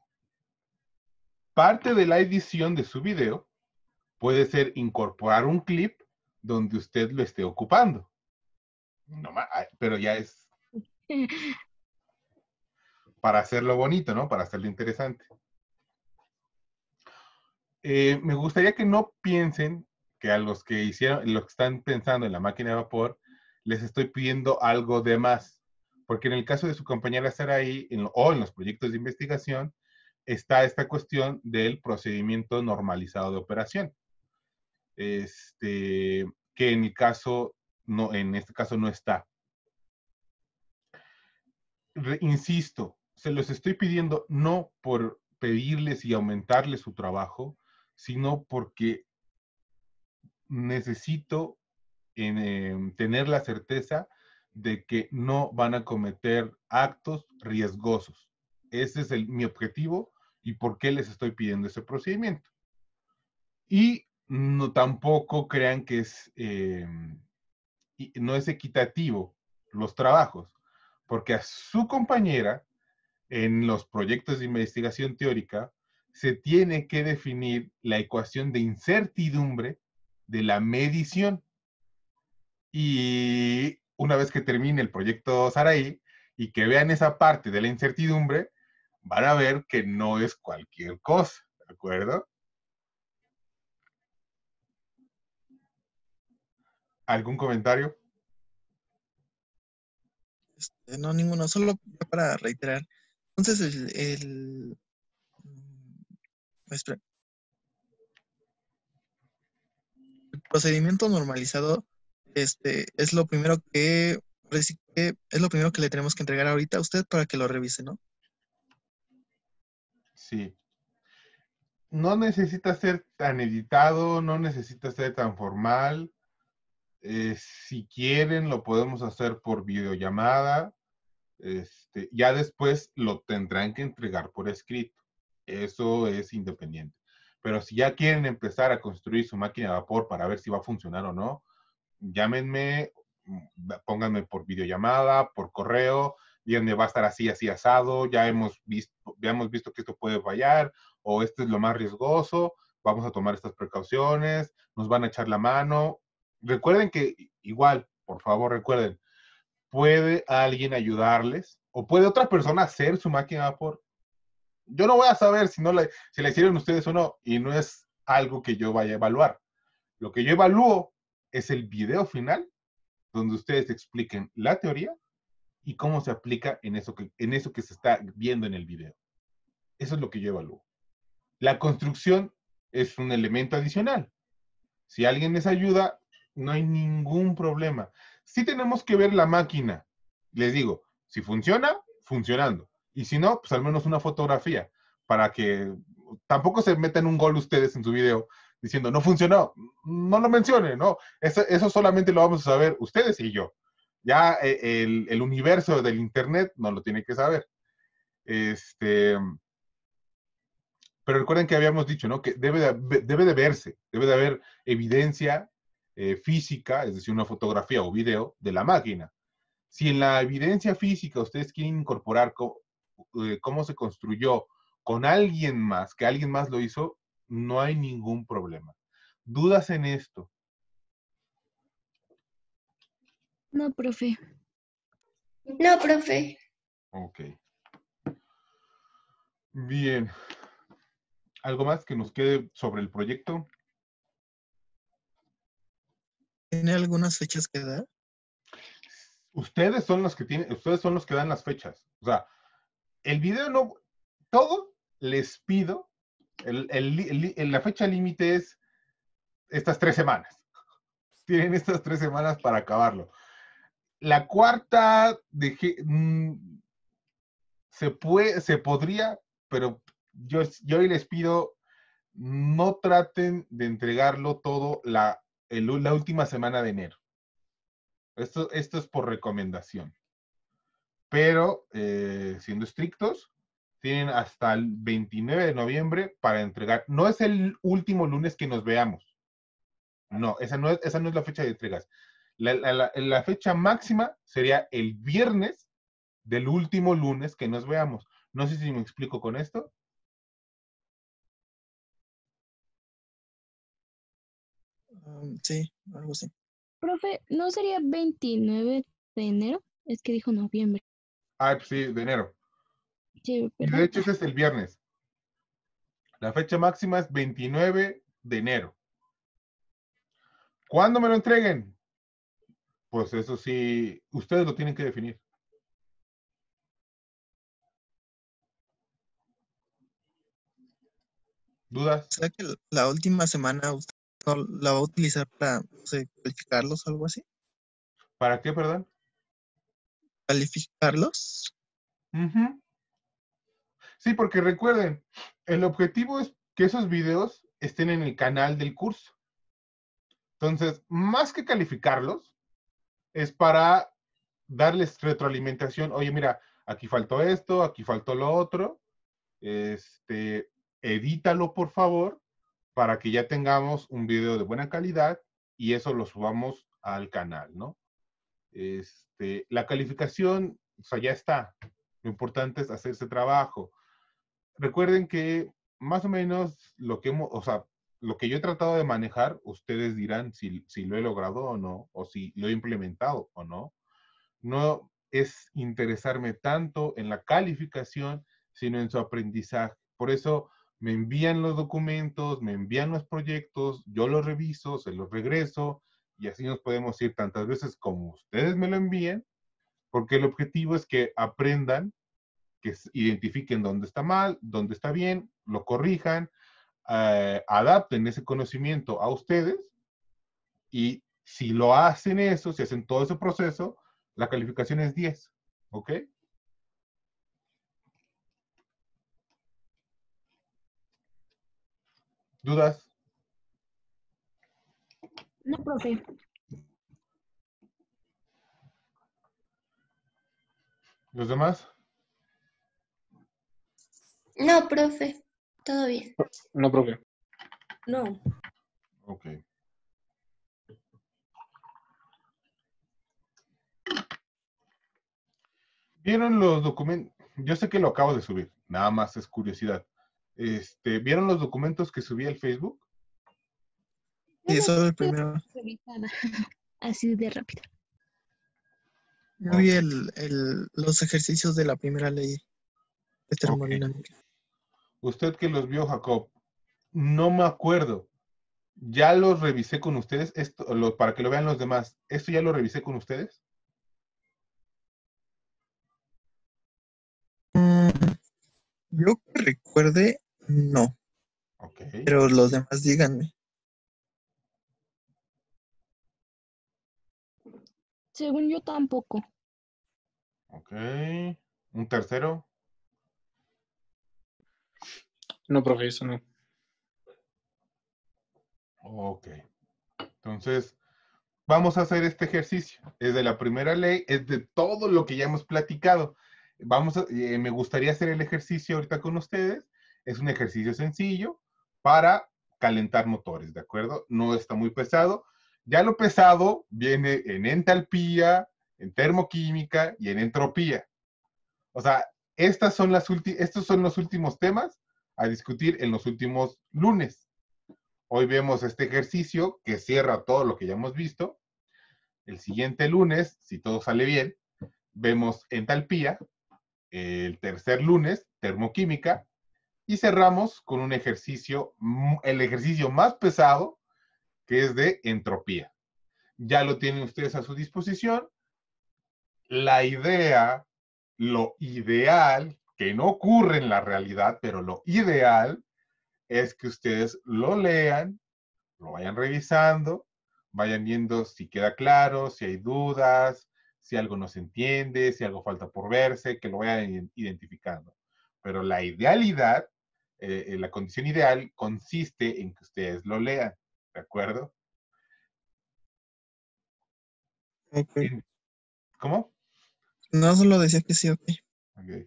Parte de la edición de su video puede ser incorporar un clip donde usted lo esté ocupando. No, pero ya es para hacerlo bonito, ¿no? Para hacerlo interesante. Eh, me gustaría que no piensen que a los que hicieron, los que están pensando en la máquina de vapor, les estoy pidiendo algo de más. Porque en el caso de su compañera Saraí, en, o en los proyectos de investigación, está esta cuestión del procedimiento normalizado de operación. Este, que en mi caso, no, en este caso no está. Re, insisto, se los estoy pidiendo no por pedirles y aumentarles su trabajo, sino porque necesito en, eh, tener la certeza de que no van a cometer actos riesgosos. Ese es el, mi objetivo y por qué les estoy pidiendo ese procedimiento. Y no tampoco crean que es, eh, no es equitativo los trabajos, porque a su compañera en los proyectos de investigación teórica se tiene que definir la ecuación de incertidumbre de la medición. Y una vez que termine el proyecto Saraí y que vean esa parte de la incertidumbre, van a ver que no es cualquier cosa, ¿de acuerdo? ¿Algún comentario? Este, no, ninguno, solo para reiterar. Entonces, el, el, mm, espera, el procedimiento normalizado este, es lo primero que, ahora sí que es lo primero que le tenemos que entregar ahorita a usted para que lo revise, ¿no? Sí. No necesita ser tan editado, no necesita ser tan formal. Eh, si quieren, lo podemos hacer por videollamada. Este, ya después lo tendrán que entregar por escrito. Eso es independiente. Pero si ya quieren empezar a construir su máquina de vapor para ver si va a funcionar o no, llámenme, pónganme por videollamada, por correo, díganme va a estar así, así asado, ya hemos visto, ya hemos visto que esto puede fallar, o este es lo más riesgoso, vamos a tomar estas precauciones, nos van a echar la mano. Recuerden que igual, por favor, recuerden, puede alguien ayudarles o puede otra persona hacer su máquina de vapor. Yo no voy a saber si, no la, si la hicieron ustedes o no, y no es algo que yo vaya a evaluar. Lo que yo evalúo es el video final, donde ustedes expliquen la teoría y cómo se aplica en eso que, en eso que se está viendo en el video. Eso es lo que yo evalúo. La construcción es un elemento adicional. Si alguien les ayuda, no hay ningún problema. Sí tenemos que ver la máquina. Les digo, si funciona, funcionando. Y si no, pues al menos una fotografía para que tampoco se metan un gol ustedes en su video diciendo, no funcionó. No lo mencionen, ¿no? Eso, eso solamente lo vamos a saber ustedes y yo. Ya el, el universo del Internet no lo tiene que saber. Este, pero recuerden que habíamos dicho, ¿no? Que debe de, debe de verse, debe de haber evidencia eh, física, es decir, una fotografía o video de la máquina. Si en la evidencia física ustedes quieren incorporar cómo, eh, cómo se construyó con alguien más, que alguien más lo hizo, no hay ningún problema. ¿Dudas en esto? No, profe. No, profe. Ok. Bien. ¿Algo más que nos quede sobre el proyecto? ¿Tiene algunas fechas que dar? Ustedes son los que tienen, ustedes son los que dan las fechas. O sea, el video no, todo les pido, el, el- el- la fecha límite es estas tres semanas. Tienen estas tres semanas para acabarlo. La cuarta, dejé, mm, se puede, se podría, pero yo, yo hoy les pido, no traten de entregarlo todo la, el- la última semana de enero. Esto, esto es por recomendación. Pero, eh, siendo estrictos, tienen hasta el veintinueve de noviembre para entregar. No es el último lunes que nos veamos. No, esa no es, esa no es la fecha de entregas. La, la- la- la fecha máxima sería el viernes del último lunes que nos veamos. No sé si me explico con esto. Um, sí, algo así. Profe, ¿no sería veintinueve de enero? Es que dijo noviembre. Ah, pues sí, de enero. Sí, Y de ¿verdad? hecho, ese es el viernes. La fecha máxima es veintinueve de enero. ¿Cuándo me lo entreguen? Pues eso sí, ustedes lo tienen que definir. ¿Dudas? O sea que la última semana usted no la va a utilizar para, no sé, calificarlos o algo así. ¿Para qué, perdón? ¿Calificarlos? Ujú. Sí, porque recuerden, el objetivo es que esos videos estén en el canal del curso. Entonces, más que calificarlos, es para darles retroalimentación. Oye, mira, aquí faltó esto, aquí faltó lo otro. Este, edítalo, por favor, para que ya tengamos un video de buena calidad y eso lo subamos al canal, ¿no? Este, la calificación, o sea, ya está. Lo importante es hacer ese trabajo. Recuerden que más o menos lo que hemos, o sea, lo que yo he tratado de manejar, ustedes dirán si, si lo he logrado o no, o si lo he implementado o no. No es interesarme tanto en la calificación, sino en su aprendizaje. Por eso me envían los documentos, me envían los proyectos, yo los reviso, se los regreso, y así nos podemos ir tantas veces como ustedes me lo envíen, porque el objetivo es que aprendan, que identifiquen dónde está mal, dónde está bien, lo corrijan, eh, adapten ese conocimiento a ustedes, y si lo hacen eso, si hacen todo ese proceso, la calificación es diez, ¿ok? ¿Dudas? No, profe. ¿Los demás? No, profe. Todo bien. No, profe. No. Ok. ¿Vieron los documentos? Yo sé que lo acabo de subir, nada más es curiosidad. Este, ¿vieron los documentos que subí al Facebook? Sí, solo el primero. Revisada. Así de rápido. Yo vi Ok. el, el- los ejercicios de la primera ley de termodinámica. Usted que los vio, Jacob, no me acuerdo. Ya los revisé con ustedes, esto, lo- para que lo vean los demás. ¿Esto ya lo revisé con ustedes? Mm, yo que recuerde, no. Ok. Pero los demás díganme. Según yo tampoco. Ok. ¿Un tercero? No, profe, eso no. Ok. Entonces, vamos a hacer este ejercicio. Es de la primera ley, es de todo lo que ya hemos platicado. Vamos a, eh, me gustaría hacer el ejercicio ahorita con ustedes. Es un ejercicio sencillo para calentar motores, ¿de acuerdo? No está muy pesado. Ya lo pesado viene en entalpía, en termoquímica y en entropía. O sea, Estas son las estos son los últimos temas a discutir en los últimos lunes. Hoy vemos este ejercicio que cierra todo lo que ya hemos visto. El siguiente lunes, si todo sale bien, vemos entalpía. El tercer lunes, termoquímica. Y cerramos con un ejercicio, el ejercicio más pesado, que es de entropía. Ya lo tienen ustedes a su disposición. La idea, lo ideal, que no ocurre en la realidad, pero lo ideal es que ustedes lo lean, lo vayan revisando, vayan viendo si queda claro, si hay dudas, si algo no se entiende, si algo falta por verse, que lo vayan identificando. Pero la idealidad, eh, la condición ideal consiste en que ustedes lo lean, ¿de acuerdo? Okay. ¿Cómo? No, solo decía que sí, ok. Okay.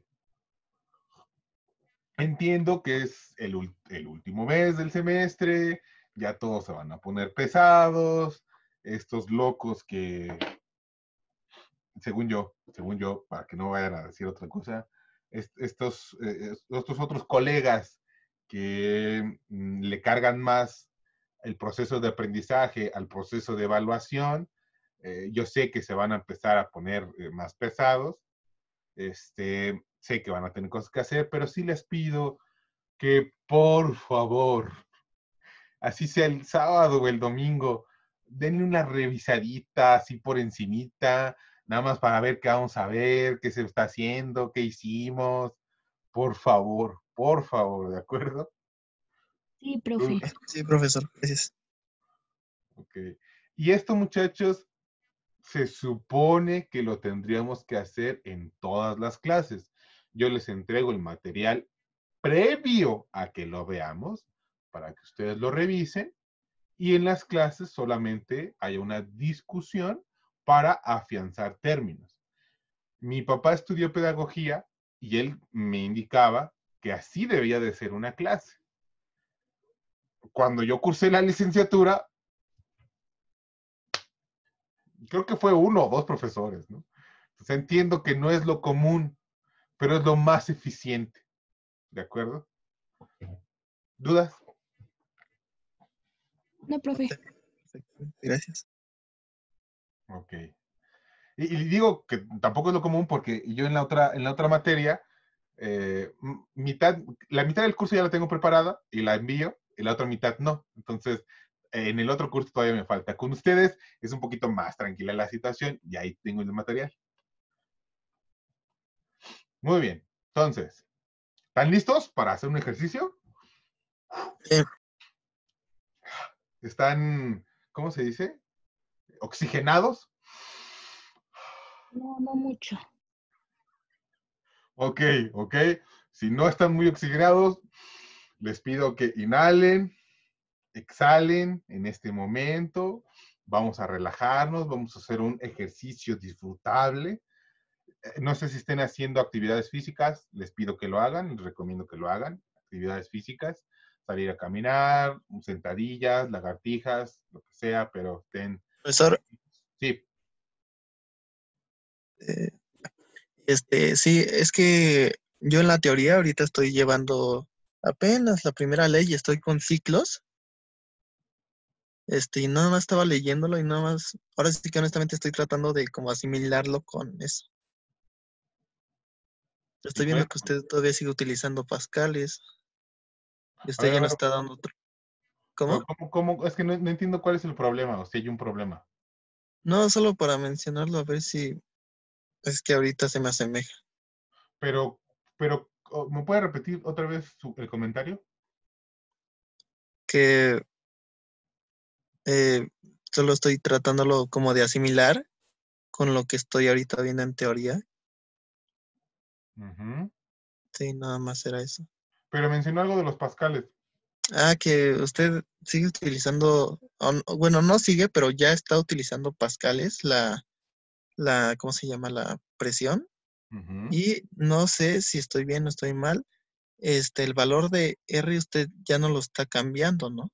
Entiendo que es el, el último mes del semestre, ya todos se van a poner pesados, estos locos que, según yo, según yo, para que no vayan a decir otra cosa, est estos, eh, estos otros colegas que mm, le cargan más el proceso de aprendizaje al proceso de evaluación, eh, yo sé que se van a empezar a poner eh, más pesados, este, sé que van a tener cosas que hacer, pero sí les pido que por favor, así sea el sábado o el domingo, denle una revisadita así por encimita, nada más para ver qué vamos a ver, qué se está haciendo, qué hicimos. Por favor, por favor, ¿de acuerdo? Sí, profe. Sí, profesor, gracias. Ok. Y esto, muchachos, se supone que lo tendríamos que hacer en todas las clases. Yo les entrego el material previo a que lo veamos, para que ustedes lo revisen, y en las clases solamente haya una discusión para afianzar términos. Mi papá estudió pedagogía y él me indicaba que así debía de ser una clase. Cuando yo cursé la licenciatura, creo que fue uno o dos profesores, ¿no? Entonces entiendo que no es lo común, pero es lo más eficiente. ¿De acuerdo? ¿Dudas? No, profe. Gracias. Ok. Y, y digo que tampoco es lo común porque yo en la otra, en la otra materia, eh, mitad, la mitad del curso ya la tengo preparada y la envío, y la otra mitad no. Entonces, eh, en el otro curso todavía me falta. Con ustedes es un poquito más tranquila la situación y ahí tengo el material. Muy bien. Entonces, ¿están listos para hacer un ejercicio? Eh, ¿Están, cómo se dice? ¿Oxigenados? No, no mucho. Ok, ok. Si no están muy oxigenados, les pido que inhalen, exhalen en este momento. Vamos a relajarnos, vamos a hacer un ejercicio disfrutable. No sé si estén haciendo actividades físicas, les pido que lo hagan, les recomiendo que lo hagan. Actividades físicas, salir a caminar, sentadillas, lagartijas, lo que sea, pero estén... profesor, Sí. eh, este, sí, es que yo en la teoría ahorita estoy llevando apenas la primera ley y estoy con ciclos. Este, y nada más estaba leyéndolo y nada más, ahora sí que honestamente estoy tratando de como asimilarlo con eso. Estoy viendo que usted todavía sigue utilizando pascales. Y A usted ver, a ya no ver, está dando otro. ¿Cómo? ¿cómo, cómo? Es que no, no entiendo cuál es el problema, o si hay un problema. No, solo para mencionarlo, a ver si es que ahorita se me asemeja. Pero, pero, ¿me puede repetir otra vez su, el comentario? Que eh, solo estoy tratándolo como de asimilar con lo que estoy ahorita viendo en teoría. Uh-huh. Sí, nada más era eso. Pero mencionó algo de los pascales. Ah, que usted sigue utilizando, o no- bueno, no sigue, pero ya está utilizando pascales, la, la, ¿cómo se llama? La presión. Uh-huh. Y no sé si estoy bien o estoy mal. Este, el valor de R usted ya no lo está cambiando, ¿no?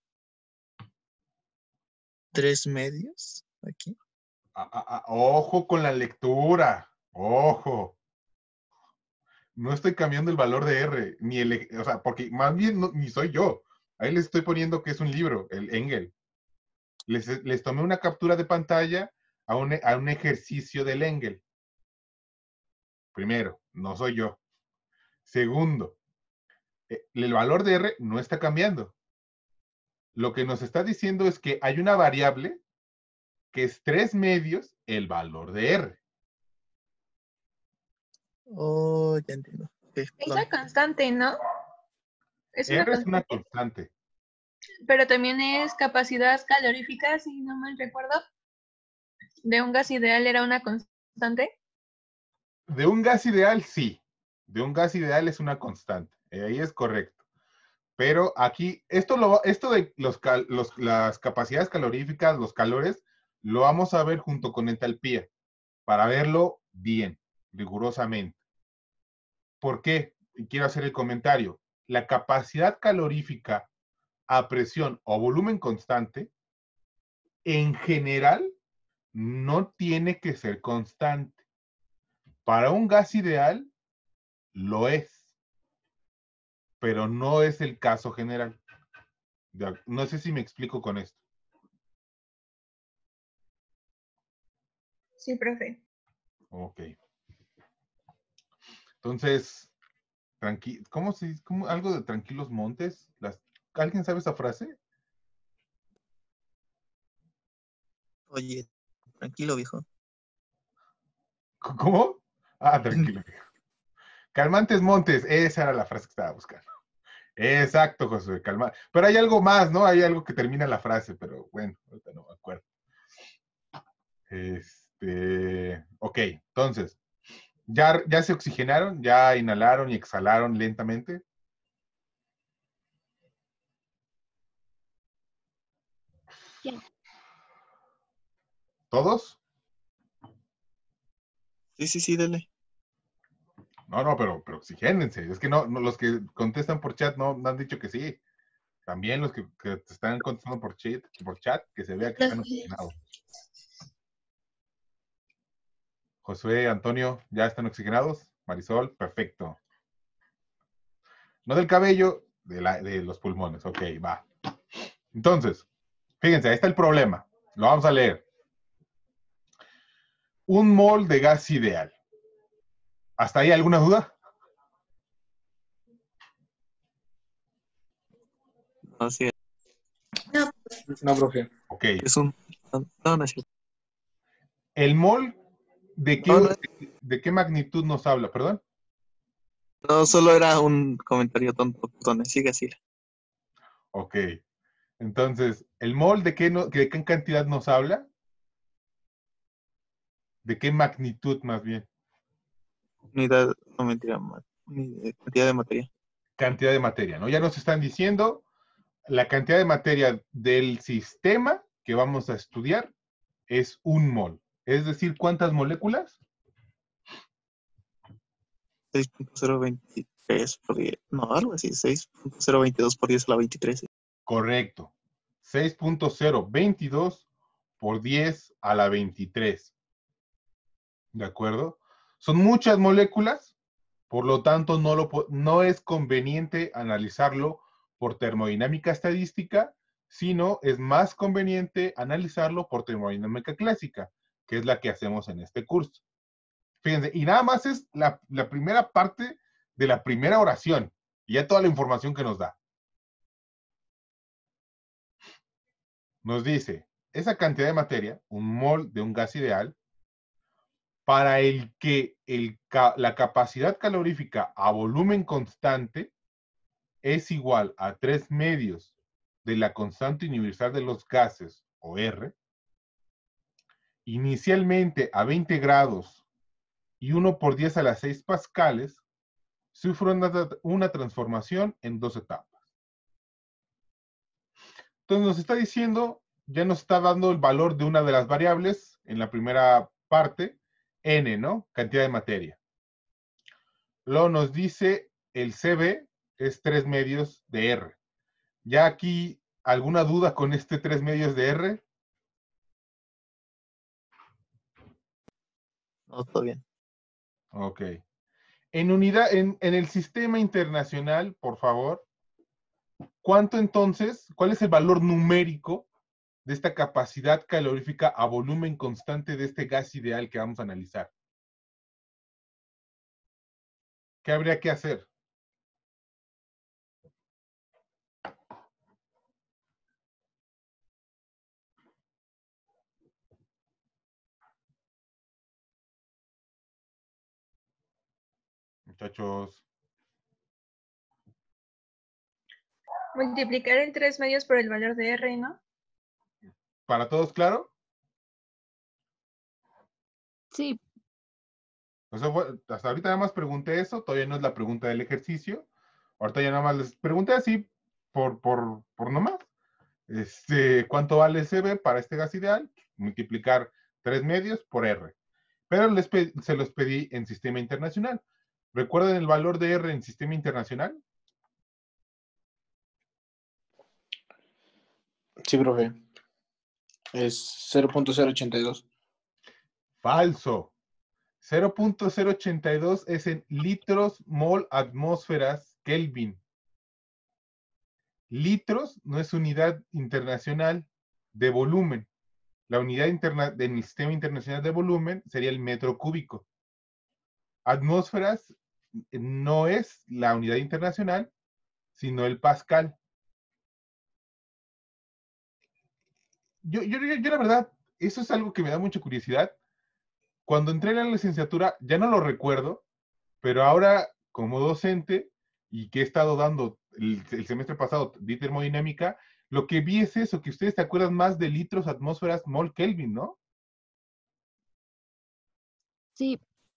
Tres medios aquí. Ah, ah, ah, ojo con la lectura. Ojo. no estoy cambiando el valor de R, ni el, o sea, porque más bien no, ni soy yo. Ahí les estoy poniendo que es un libro, el Engel. Les, les tomé una captura de pantalla a un, a un ejercicio del Engel. Primero, no soy yo. Segundo, el valor de R no está cambiando. Lo que nos está diciendo es que hay una variable que es tres medios el valor de R. Oh, ya entiendo. Okay, Es perdón. una constante, ¿no? Es una R es una constante, constante. pero también es capacidad calorífica, si no mal recuerdo. De un gas ideal era una constante. De un gas ideal, sí. De un gas ideal es una constante. Eh, ahí es correcto. Pero aquí, esto, lo, esto de los, cal, los, las capacidades caloríficas, los calores, lo vamos a ver junto con entalpía, para verlo bien, rigurosamente. ¿Por qué? Y quiero hacer el comentario. La capacidad calorífica a presión o volumen constante, en general, no tiene que ser constante. Para un gas ideal, lo es, pero no es el caso general. No sé si me explico con esto. Sí, profe. Ok. Entonces, tranqui ¿cómo se dice? ¿Cómo? ¿Algo de tranquilos montes? Las, ¿alguien sabe esa frase? Oye, tranquilo, viejo. ¿Cómo? Ah, tranquilo, viejo. Calmantes montes, esa era la frase que estaba buscando. Exacto, Josué, calma. Pero hay algo más, ¿no? Hay algo que termina la frase, pero bueno, ahorita no me acuerdo. Este, ok, entonces, ¿ya, ya se oxigenaron? ¿Ya inhalaron y exhalaron lentamente? Ya. ¿Todos? Sí, sí, sí, dale. No, no, pero, pero oxigénense. Es que no, no, los que contestan por chat no, no han dicho que sí. También los que, que te están contestando por chat, por chat, que se vea que están oxigenados. Josué, Antonio, ¿ya están oxigenados? Marisol, perfecto. No del cabello, de, la, de los pulmones. Ok, va. Entonces, fíjense, ahí está el problema. Lo vamos a leer. Un mol de gas ideal. ¿Hasta ahí alguna duda? No, sí, No, No, profe. Ok. es un... No, no es cierto. ¿El mol de qué, No, no, de qué magnitud nos habla? ¿Perdón? no, solo era un comentario tonto. Perdón, sigue así. Ok. Entonces, ¿el mol de qué, no, de qué cantidad nos habla? ¿De qué magnitud más bien? Unidad, no mentira, unidad, cantidad de materia. Cantidad de materia, ¿no? Ya nos están diciendo la cantidad de materia del sistema que vamos a estudiar es un mol. Es decir, ¿cuántas moléculas? seis punto cero veintitrés por diez. No, algo así. seis punto cero veintidós por diez a la veintitrés. Correcto. seis punto cero veintidós por diez a la veintitrés. ¿De acuerdo? Son muchas moléculas, por lo tanto no, lo, no es conveniente analizarlo por termodinámica estadística, sino es más conveniente analizarlo por termodinámica clásica, que es la que hacemos en este curso. Fíjense, y nada más es la, la primera parte de la primera oración, y ya toda la información que nos da. Nos dice, esa cantidad de materia, un mol de un gas ideal, para el que el, la capacidad calorífica a volumen constante es igual a tres medios de la constante universal de los gases, o R, inicialmente a veinte grados y uno por diez a las seis pascales, sufre una, una transformación en dos etapas. Entonces nos está diciendo, ya nos está dando el valor de una de las variables en la primera parte, N, ¿no? Cantidad de materia. Luego nos dice el C B es tres medios de R. ¿Ya aquí alguna duda con este tres medios de R? No, todo bien. Ok. En unidad, en, en el sistema internacional, por favor, ¿cuánto entonces, cuál es el valor numérico de esta capacidad calorífica a volumen constante de este gas ideal que vamos a analizar? ¿Qué habría que hacer? Muchachos, Multiplicar el tres medios por el valor de R, ¿no? ¿para todos claro? Sí, O sea, fue- hasta ahorita nada más pregunté eso, todavía no es la pregunta del ejercicio. Ahorita ya nada más les pregunté así por, por, por nomás. Este, ¿cuánto vale C B para este gas ideal? Multiplicar tres medios por R. Pero les pe- se los pedí en sistema internacional. ¿Recuerden el valor de R en sistema internacional? Sí, profe. Es cero punto cero ochenta y dos. Falso. cero punto cero ochenta y dos es en litros, mol, atmósferas, Kelvin. Litros no es unidad internacional de volumen. La unidad interna del sistema internacional de volumen sería el metro cúbico. Atmósferas no es la unidad internacional, sino el pascal. Yo, yo, yo, yo la verdad, eso es algo que me da mucha curiosidad. Cuando entré en la licenciatura, ya no lo recuerdo, pero ahora como docente y que he estado dando el, el semestre pasado, di termodinámica, lo que vi es eso, que ustedes se acuerdan más de litros, atmósferas, mol, Kelvin, ¿no? sí.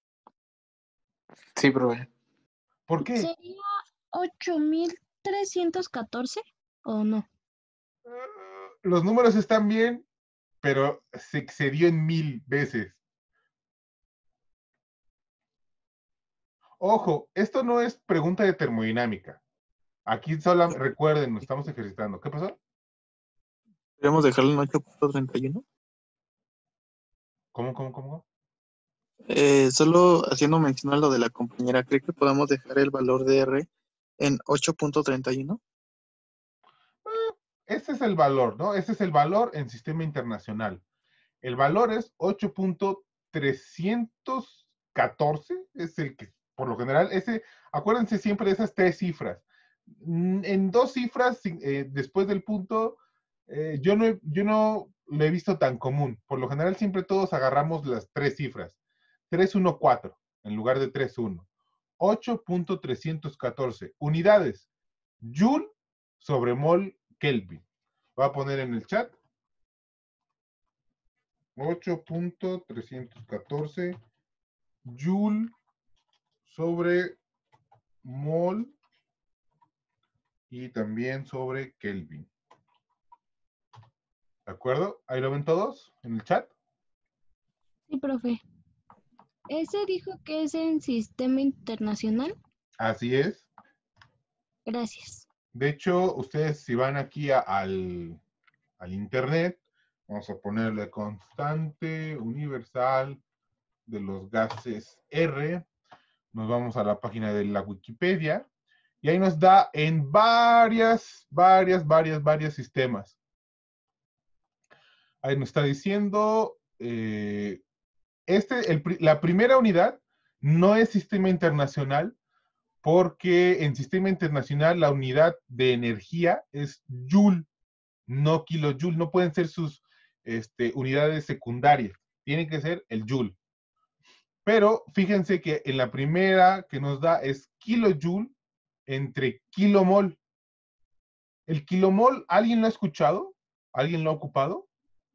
Sí, profe. ¿Por qué? ¿Sería ocho mil trescientos catorce o no? Los números están bien, pero se excedió en mil veces. Ojo, esto no es pregunta de termodinámica. Aquí solo recuerden, nos estamos ejercitando. ¿Qué pasó? ¿Podríamos dejarlo en ocho punto treinta y uno? ¿Cómo, cómo, cómo? Eh, solo haciendo mención a lo de la compañera, ¿cree que podamos dejar el valor de R en ocho punto treinta y uno? Ese es el valor, ¿no? Ese es el valor en sistema internacional. El valor es ocho punto trescientos catorce, es el que, por lo general, ese, acuérdense siempre de esas tres cifras. En dos cifras, eh, después del punto, eh, yo, no, yo no lo he visto tan común. Por lo general, siempre todos agarramos las tres cifras. tres uno cuatro en lugar de tres uno. ocho punto trescientos catorce unidades. Joule sobre mol Kelvin. Voy a poner en el chat ocho punto trescientos catorce Joule sobre mol y también sobre Kelvin. ¿De acuerdo? Ahí lo ven todos en el chat. Sí, profe. ¿Ese dijo que es en sistema internacional? Así es. Gracias. De hecho, ustedes si van aquí a, al, al internet, vamos a ponerle constante universal de los gases R, nos vamos a la página de la Wikipedia y ahí nos da en varias, varias, varias, varios sistemas. Ahí nos está diciendo, eh, este, el, la primera unidad no es sistema internacional porque en sistema internacional la unidad de energía es Joule, no kilojoule, no pueden ser sus este, unidades secundarias, tiene que ser el Joule. Pero fíjense que en la primera que nos da es kilojoule entre kilomol. ¿El kilomol alguien lo ha escuchado? ¿Alguien lo ha ocupado?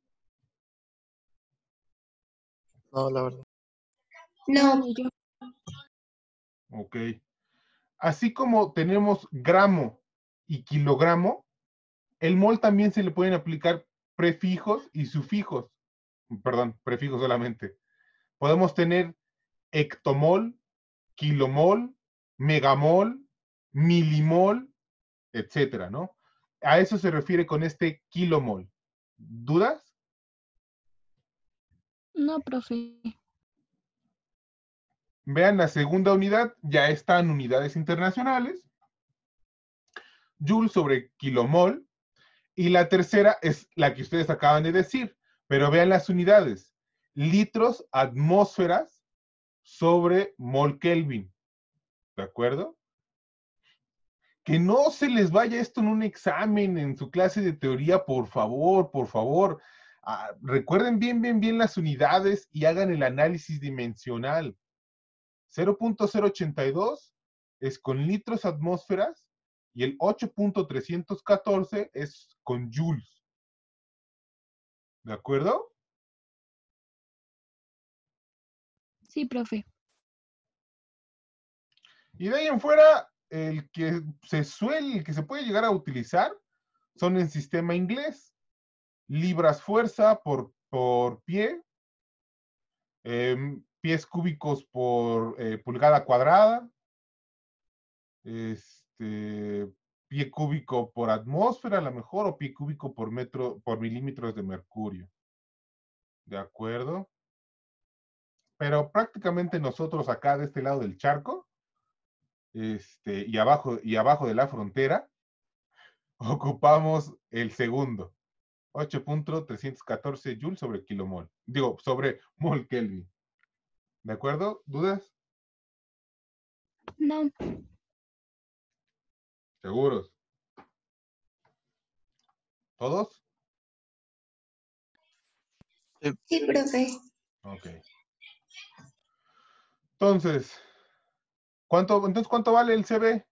No, la verdad. No, ni yo. Ok. Así como tenemos gramo y kilogramo, el mol también se le pueden aplicar prefijos y sufijos. Perdón, prefijos solamente. Podemos tener hectomol, kilomol, megamol, milimol, etcétera, ¿no? A eso se refiere con este kilomol. ¿Dudas? No, profe. Vean la segunda unidad, ya están unidades internacionales. Joule sobre kilomol. Y la tercera es la que ustedes acaban de decir. Pero vean las unidades. Litros, atmósferas sobre mol Kelvin. ¿De acuerdo? Que no se les vaya esto en un examen, en su clase de teoría, por favor, por favor. Ah, recuerden bien, bien, bien las unidades y hagan el análisis dimensional. cero punto cero ochenta y dos es con litros atmósferas y el ocho punto trescientos catorce es con joules. ¿De acuerdo? Sí, profe. Y de ahí en fuera, el que se suele, el que se puede llegar a utilizar son en sistema inglés. Libras fuerza por, por pie, eh, pies cúbicos por eh, pulgada cuadrada, este, pie cúbico por atmósfera, a lo mejor, o pie cúbico por metro, por milímetros de mercurio. ¿De acuerdo? Pero prácticamente nosotros acá de este lado del charco, este, y abajo, y abajo de la frontera, ocupamos el segundo. ocho punto trescientos catorce joules sobre kilomol. Digo, sobre mol Kelvin. ¿De acuerdo? ¿Dudas? No. ¿Seguros? ¿Todos? Sí, profe. Ok. Entonces, ¿cuánto, entonces, ¿cuánto vale el C B?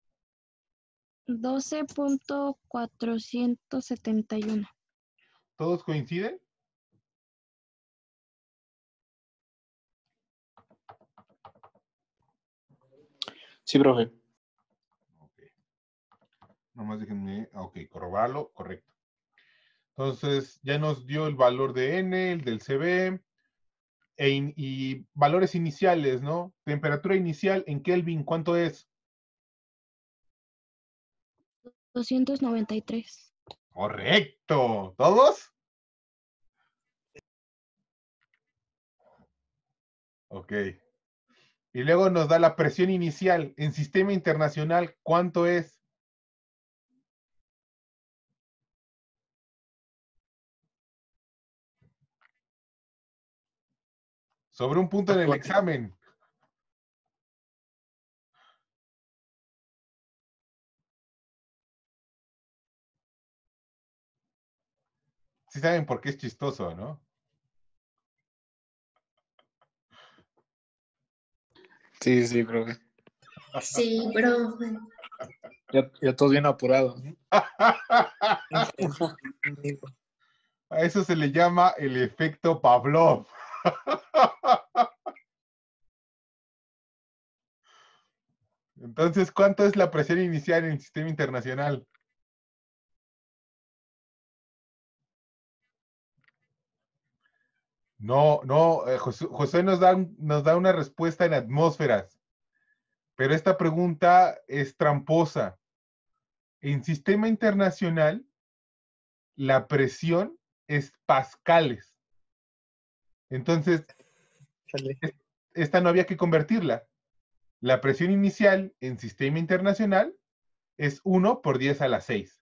doce punto cuatrocientos setenta y uno. ¿Todos coinciden? Sí, profe. Ok. Nomás déjenme, ok, corroborarlo, correcto. Entonces, ya nos dio el valor de N, el del C B, e in, y valores iniciales, ¿no? Temperatura inicial en Kelvin, ¿cuánto es? doscientos noventa y tres. Correcto. ¿Todos? Ok. Y luego nos da la presión inicial en sistema internacional, ¿cuánto es? Sobre un punto en el examen. Sí saben por qué es chistoso, ¿no? Sí, sí, profe. Sí, profe. Ya, ya todos bien apurados, ¿no? A eso se le llama el efecto Pavlov. Entonces, ¿cuánto es la presión inicial en el sistema internacional? No, no, eh, José, José nos da, nos da una respuesta en atmósferas, pero esta pregunta es tramposa. En sistema internacional, la presión es pascales. Entonces, esta no había que convertirla. La presión inicial en sistema internacional es uno por diez a la seis.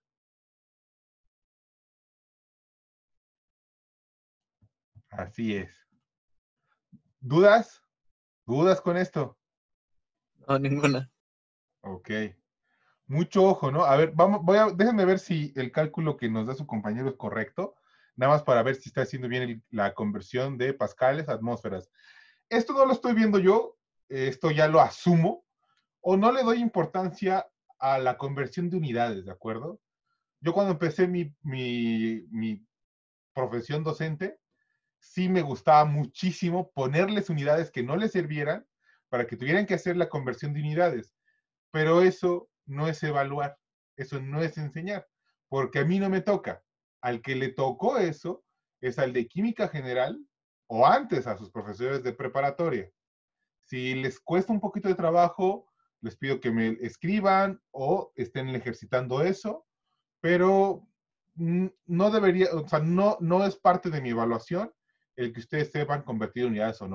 Así es. ¿Dudas? ¿Dudas con esto? No, ninguna. Ok. Mucho ojo, ¿no? A ver, vamos, voy a, déjenme ver si el cálculo que nos da su compañero es correcto, nada más para ver si está haciendo bien el, la conversión de pascales a atmósferas. Esto no lo estoy viendo yo, esto ya lo asumo, o no le doy importancia a la conversión de unidades, ¿de acuerdo? Yo cuando empecé mi, mi, mi profesión docente, sí me gustaba muchísimo ponerles unidades que no les sirvieran para que tuvieran que hacer la conversión de unidades. Pero eso no es evaluar, eso no es enseñar, porque a mí no me toca. Al que le tocó eso es al de química general o antes a sus profesores de preparatoria. Si les cuesta un poquito de trabajo, les pido que me escriban o estén ejercitando eso, pero no debería, o sea, no, no es parte de mi evaluación el que ustedes sepan convertir unidades o no.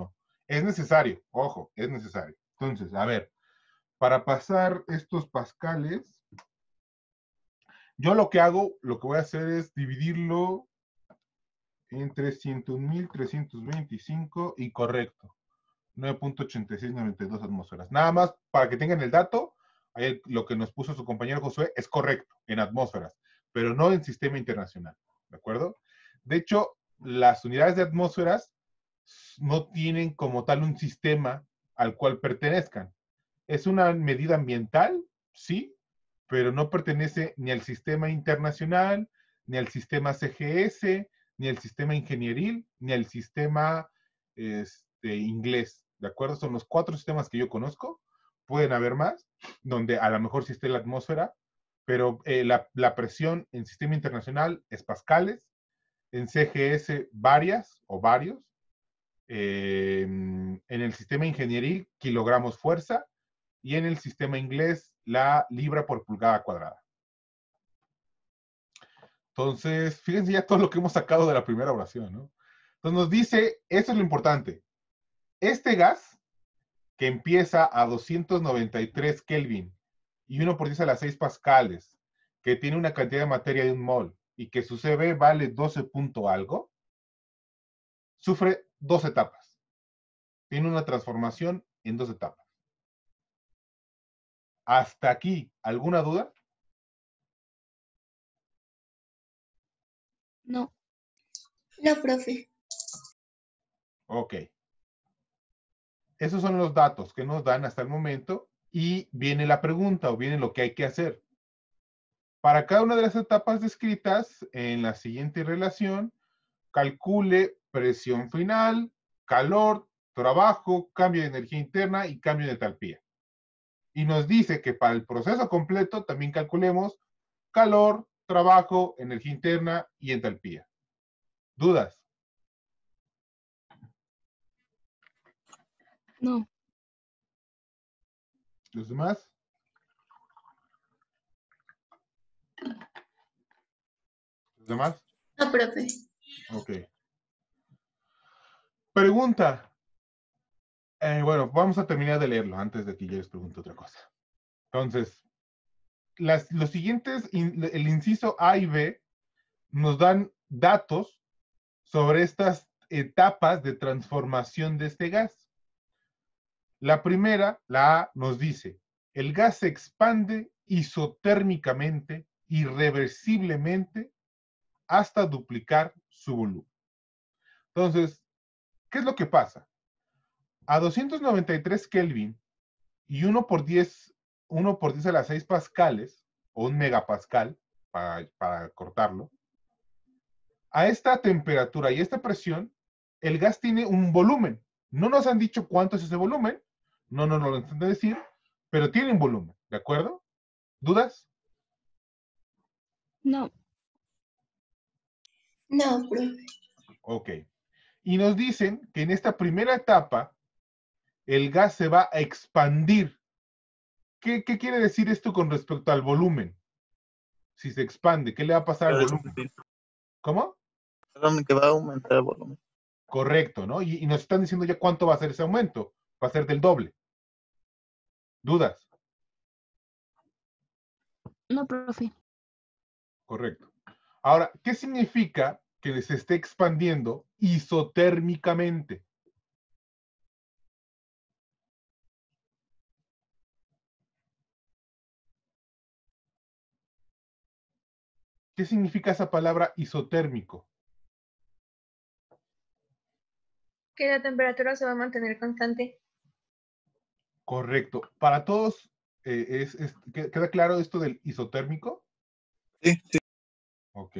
Es necesario, ojo, es necesario. Entonces, a ver, para pasar estos pascales, yo lo que hago, lo que voy a hacer es dividirlo en trescientos mil trescientos veinticinco y correcto, nueve punto ochenta y seis noventa y dos atmósferas. Nada más para que tengan el dato, ahí lo que nos puso su compañero Josué es correcto en atmósferas, pero no en sistema internacional, ¿de acuerdo? De hecho, las unidades de atmósferas no tienen como tal un sistema al cual pertenezcan. Es una medida ambiental, sí, pero no pertenece ni al sistema internacional, ni al sistema C G S, ni al sistema ingenieril, ni al sistema este, inglés, ¿de acuerdo? Son los cuatro sistemas que yo conozco. Pueden haber más, donde a lo mejor sí esté la atmósfera, pero eh, la, la presión en sistema internacional es pascales, en C G S varias o varios, eh, en el sistema ingenieril kilogramos fuerza, y en el sistema inglés la libra por pulgada cuadrada. Entonces, fíjense ya todo lo que hemos sacado de la primera oración, ¿no? Entonces nos dice, eso es lo importante, este gas que empieza a doscientos noventa y tres Kelvin y uno por diez a las seis pascales, que tiene una cantidad de materia de un mol y que su C V vale doce punto algo, sufre dos etapas. Tiene una transformación en dos etapas. ¿Hasta aquí alguna duda? No. No, profe. Ok. Esos son los datos que nos dan hasta el momento y viene la pregunta o viene lo que hay que hacer. Para cada una de las etapas descritas en la siguiente relación, calcule presión final, calor, trabajo, cambio de energía interna y cambio de entalpía. Y nos dice que para el proceso completo también calculemos calor, trabajo, energía interna y entalpía. ¿Dudas? No. ¿Los demás? ¿Los demás? No, profe. Ok. Pregunta. Eh, bueno, vamos a terminar de leerlo antes de que yo les pregunte otra cosa. Entonces, las, los siguientes, in, el inciso A y B, nos dan datos sobre estas etapas de transformación de este gas. La primera, la A, nos dice, el gas se expande isotérmicamente, irreversiblemente, hasta duplicar su volumen. Entonces, ¿qué es lo que pasa? A doscientos noventa y tres Kelvin y uno por diez, uno por diez a las seis pascales, o un megapascal, para, para cortarlo, a esta temperatura y esta presión, el gas tiene un volumen. No nos han dicho cuánto es ese volumen, no nos lo han de decir, pero tiene un volumen, ¿de acuerdo? ¿Dudas? No. No, profe. Ok. Y nos dicen que en esta primera etapa, el gas se va a expandir. ¿Qué, qué quiere decir esto con respecto al volumen? Si se expande, ¿qué le va a pasar al volumen? ¿Cómo? Que va a aumentar el volumen. Correcto, ¿no? Y, y nos están diciendo ya cuánto va a ser ese aumento. Va a ser del doble. ¿Dudas? No, profe. Correcto. Ahora, ¿qué significa que se esté expandiendo isotérmicamente? ¿Qué significa esa palabra isotérmico? Que la temperatura se va a mantener constante. Correcto. Para todos, eh, es, es, ¿queda claro esto del isotérmico? Sí, sí. Ok.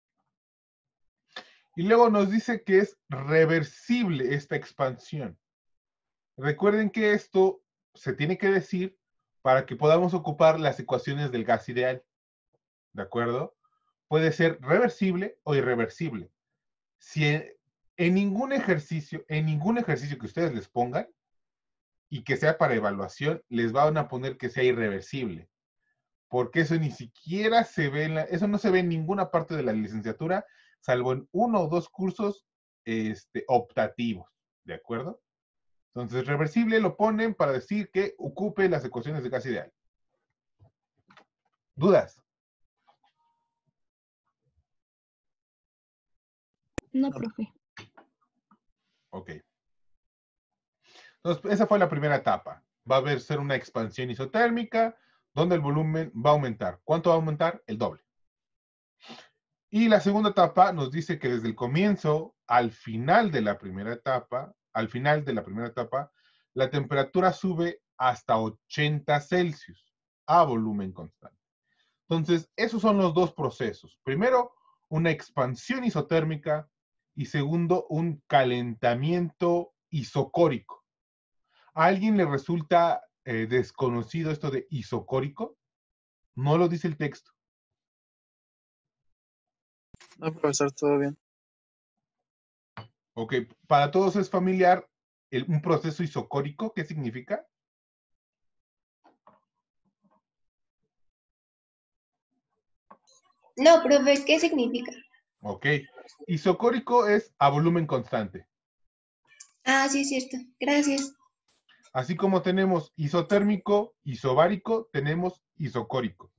Y luego nos dice que es reversible esta expansión. Recuerden que esto se tiene que decir para que podamos ocupar las ecuaciones del gas ideal. ¿De acuerdo? Puede ser reversible o irreversible. Si en, en ningún ejercicio, en ningún ejercicio que ustedes les pongan y que sea para evaluación, les van a poner que sea irreversible. Porque eso ni siquiera se ve, en la, eso no se ve en ninguna parte de la licenciatura, salvo en uno o dos cursos este, optativos, ¿de acuerdo? Entonces, reversible lo ponen para decir que ocupe las ecuaciones de gas ideal. ¿Dudas? No, profe. Ok. Entonces, esa fue la primera etapa. Va a haber ser una expansión isotérmica donde el volumen va a aumentar. ¿Cuánto va a aumentar? El doble. Y la segunda etapa nos dice que desde el comienzo al final de la primera etapa, al final de la primera etapa, la temperatura sube hasta ochenta Celsius a volumen constante. Entonces, esos son los dos procesos. Primero, una expansión isotérmica y segundo, un calentamiento isocórico. ¿A alguien le resulta eh, desconocido esto de isocórico? No lo dice el texto. No, profesor, todo bien. Ok, para todos es familiar el, un proceso isocórico. ¿Qué significa? No, profe, ¿qué significa? Ok, isocórico es a volumen constante. Ah, sí, es cierto. Gracias. Así como tenemos isotérmico, isobárico, tenemos isocórico.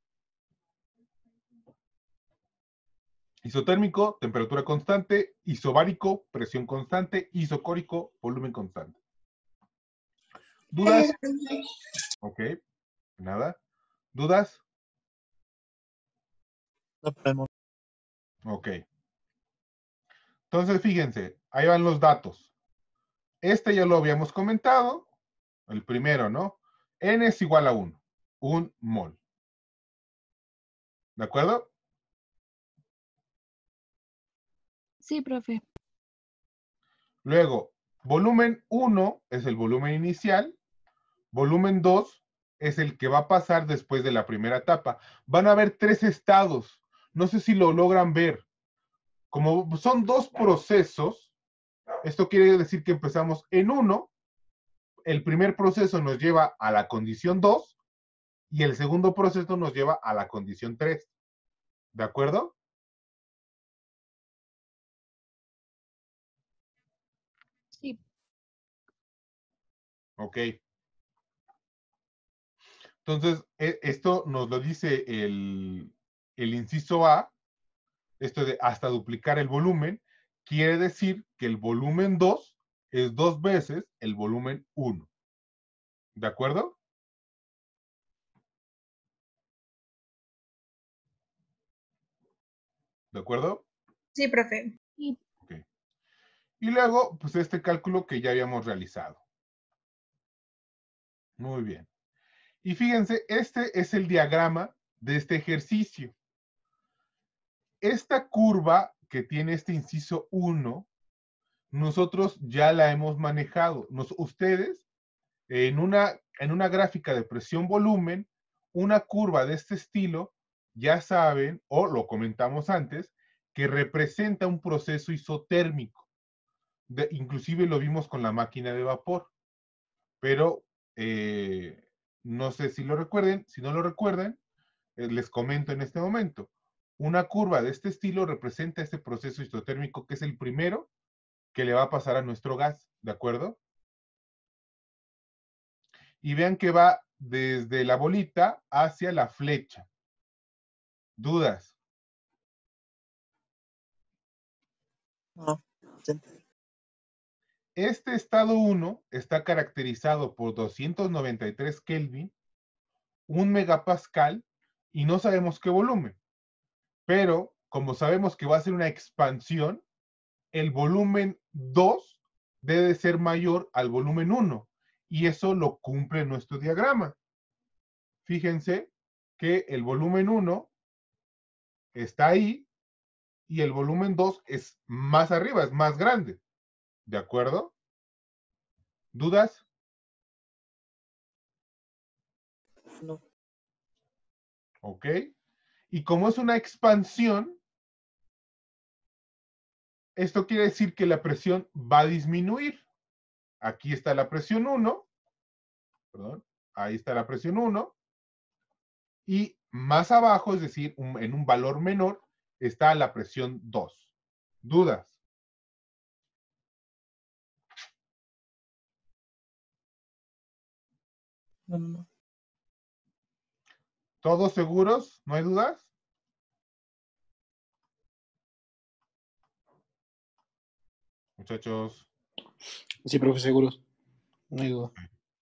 Isotérmico, temperatura constante, isobárico, presión constante, isocórico, volumen constante. ¿Dudas? Gracias, profe. Ok, nada. ¿Dudas? No podemos. Ok. Entonces, fíjense, ahí van los datos. Este ya lo habíamos comentado, el primero, ¿no? N es igual a uno, un mol. ¿De acuerdo? Sí, profe. Luego, volumen uno es el volumen inicial, volumen dos es el que va a pasar después de la primera etapa. Van a haber tres estados, no sé si lo logran ver. Como son dos procesos, esto quiere decir que empezamos en uno, el primer proceso nos lleva a la condición dos y el segundo proceso nos lleva a la condición tres. ¿De acuerdo? Sí. Ok. Entonces, e- esto nos lo dice el, el inciso A, esto de hasta duplicar el volumen, quiere decir que el volumen dos es dos veces el volumen uno. ¿De acuerdo? ¿De acuerdo? Sí, profe. Sí. Ok. Y luego, pues este cálculo que ya habíamos realizado. Muy bien. Y fíjense, este es el diagrama de este ejercicio. Esta curva que tiene este inciso uno, nosotros ya la hemos manejado. Nos, ustedes, en una, en una gráfica de presión-volumen, una curva de este estilo, ya saben, o lo comentamos antes, que representa un proceso isotérmico. De, inclusive lo vimos con la máquina de vapor. Pero eh, no sé si lo recuerden. Si no lo recuerdan, eh, les comento en este momento. Una curva de este estilo representa este proceso isotérmico que es el primero que le va a pasar a nuestro gas, ¿de acuerdo? Y vean que va desde la bolita hacia la flecha. ¿Dudas? No. Sí. Este estado uno está caracterizado por doscientos noventa y tres Kelvin, un megapascal y no sabemos qué volumen. Pero como sabemos que va a ser una expansión, el volumen dos debe ser mayor al volumen uno. Y eso lo cumple nuestro diagrama. Fíjense que el volumen uno está ahí y el volumen dos es más arriba, es más grande. ¿De acuerdo? ¿Dudas? No. Ok. Y como es una expansión, esto quiere decir que la presión va a disminuir. Aquí está la presión uno. Perdón. Ahí está la presión uno. Y más abajo, es decir, un, en un valor menor, está la presión dos. ¿Dudas? no, no, no. ¿Todos seguros? ¿No hay dudas? Muchachos. Sí, profe, seguros. No hay duda.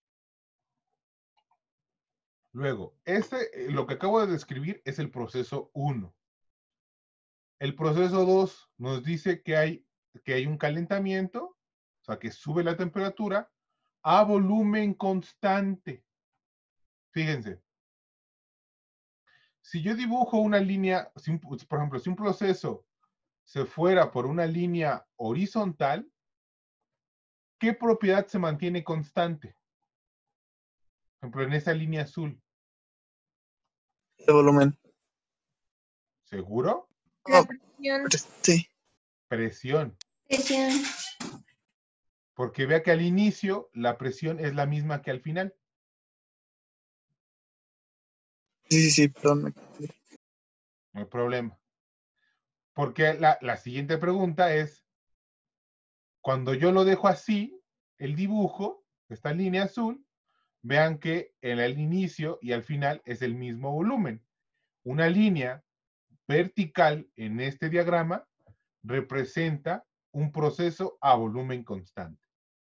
Luego, este, eh, lo que acabo de describir es el proceso uno. El proceso dos nos dice que hay, que hay un calentamiento, o sea, que sube la temperatura a volumen constante. Fíjense. Si yo dibujo una línea, si un- por ejemplo, si un proceso se fuera por una línea horizontal, ¿qué propiedad se mantiene constante? Por ejemplo, en esa línea azul. De volumen. ¿Seguro? La Oh, presión. sí. Presión. Presión. Porque vea que al inicio la presión es la misma que al final. Sí, sí, sí, perdón. me confundí. No hay problema. Porque la, la siguiente pregunta es, cuando yo lo dejo así, el dibujo, esta línea azul, vean que en el inicio y al final es el mismo volumen. Una línea vertical en este diagrama representa un proceso a volumen constante.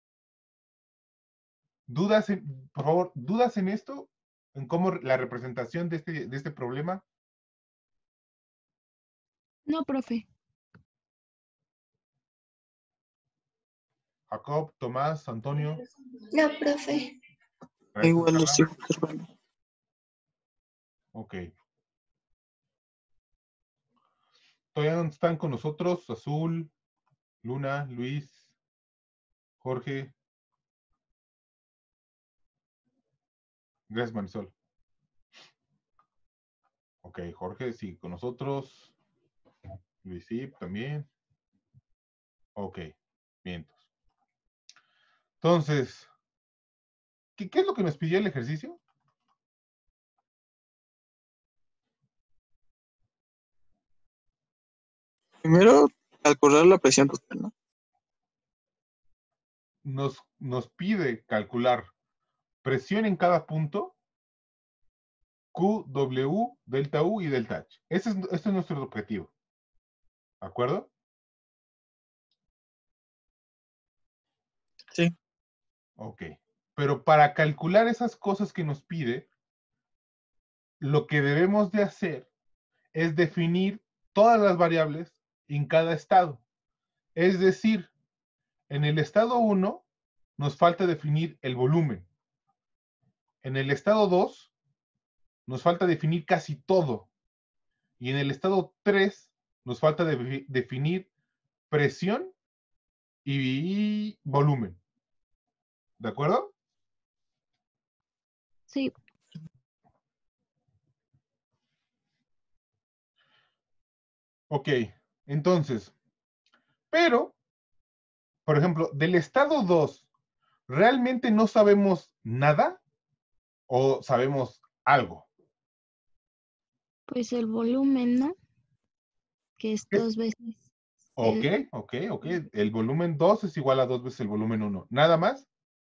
¿Dudas en, por favor, dudas en esto? ¿En cómo la representación de este, de este problema? No, profe. Jacob, Tomás, Antonio. No, profe. Gracias, Igual lo Carla. estoy observando. Ok. Todavía están con nosotros Azul, Luna, Luis, Jorge. Gracias, Marisol. Ok, Jorge, sí, con nosotros. Luis, sí, también. Ok, bien. Entonces, ¿qué, ¿qué es lo que nos pidió el ejercicio? Primero, calcular la presión total, ¿no? Nos, nos pide calcular presión en cada punto, Q, W, delta U y delta H. Ese es, este es nuestro objetivo. ¿De acuerdo? Sí. Ok. Pero para calcular esas cosas que nos pide, lo que debemos de hacer es definir todas las variables en cada estado. Es decir, en el estado uno nos falta definir el volumen. En el estado dos nos falta definir casi todo. Y en el estado tres nos falta de, definir presión y volumen. ¿De acuerdo? Sí. Ok, entonces, pero, por ejemplo, del estado dos, ¿realmente no sabemos nada o sabemos algo? Pues el volumen, ¿no? Que es ¿Qué? dos veces. Ok, el- ok, ok. El volumen dos es igual a dos veces el volumen uno. ¿Nada más?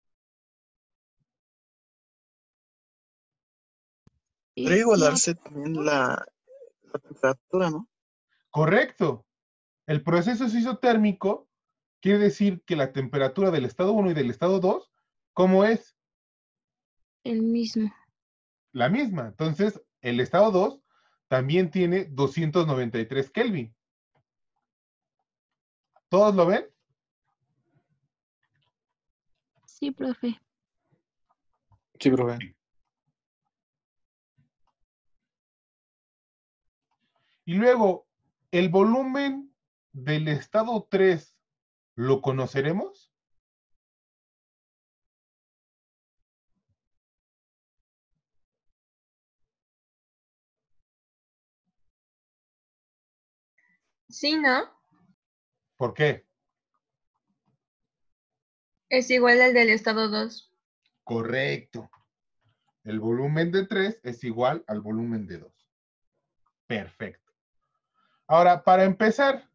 Podría y no, igualarse también la, la temperatura, ¿no? Correcto. El proceso es isotérmico, quiere decir que la temperatura del estado uno y del estado dos, ¿cómo es? el mismo. La misma. Entonces, el estado dos también tiene doscientos noventa y tres Kelvin. ¿Todos lo ven? Sí, profe. Sí, profe. Y luego, ¿el volumen del estado tres lo conoceremos? Sí, ¿no? ¿Por qué? Es igual al del estado dos. Correcto. El volumen de tres es igual al volumen de dos. Perfecto. Ahora, para empezar,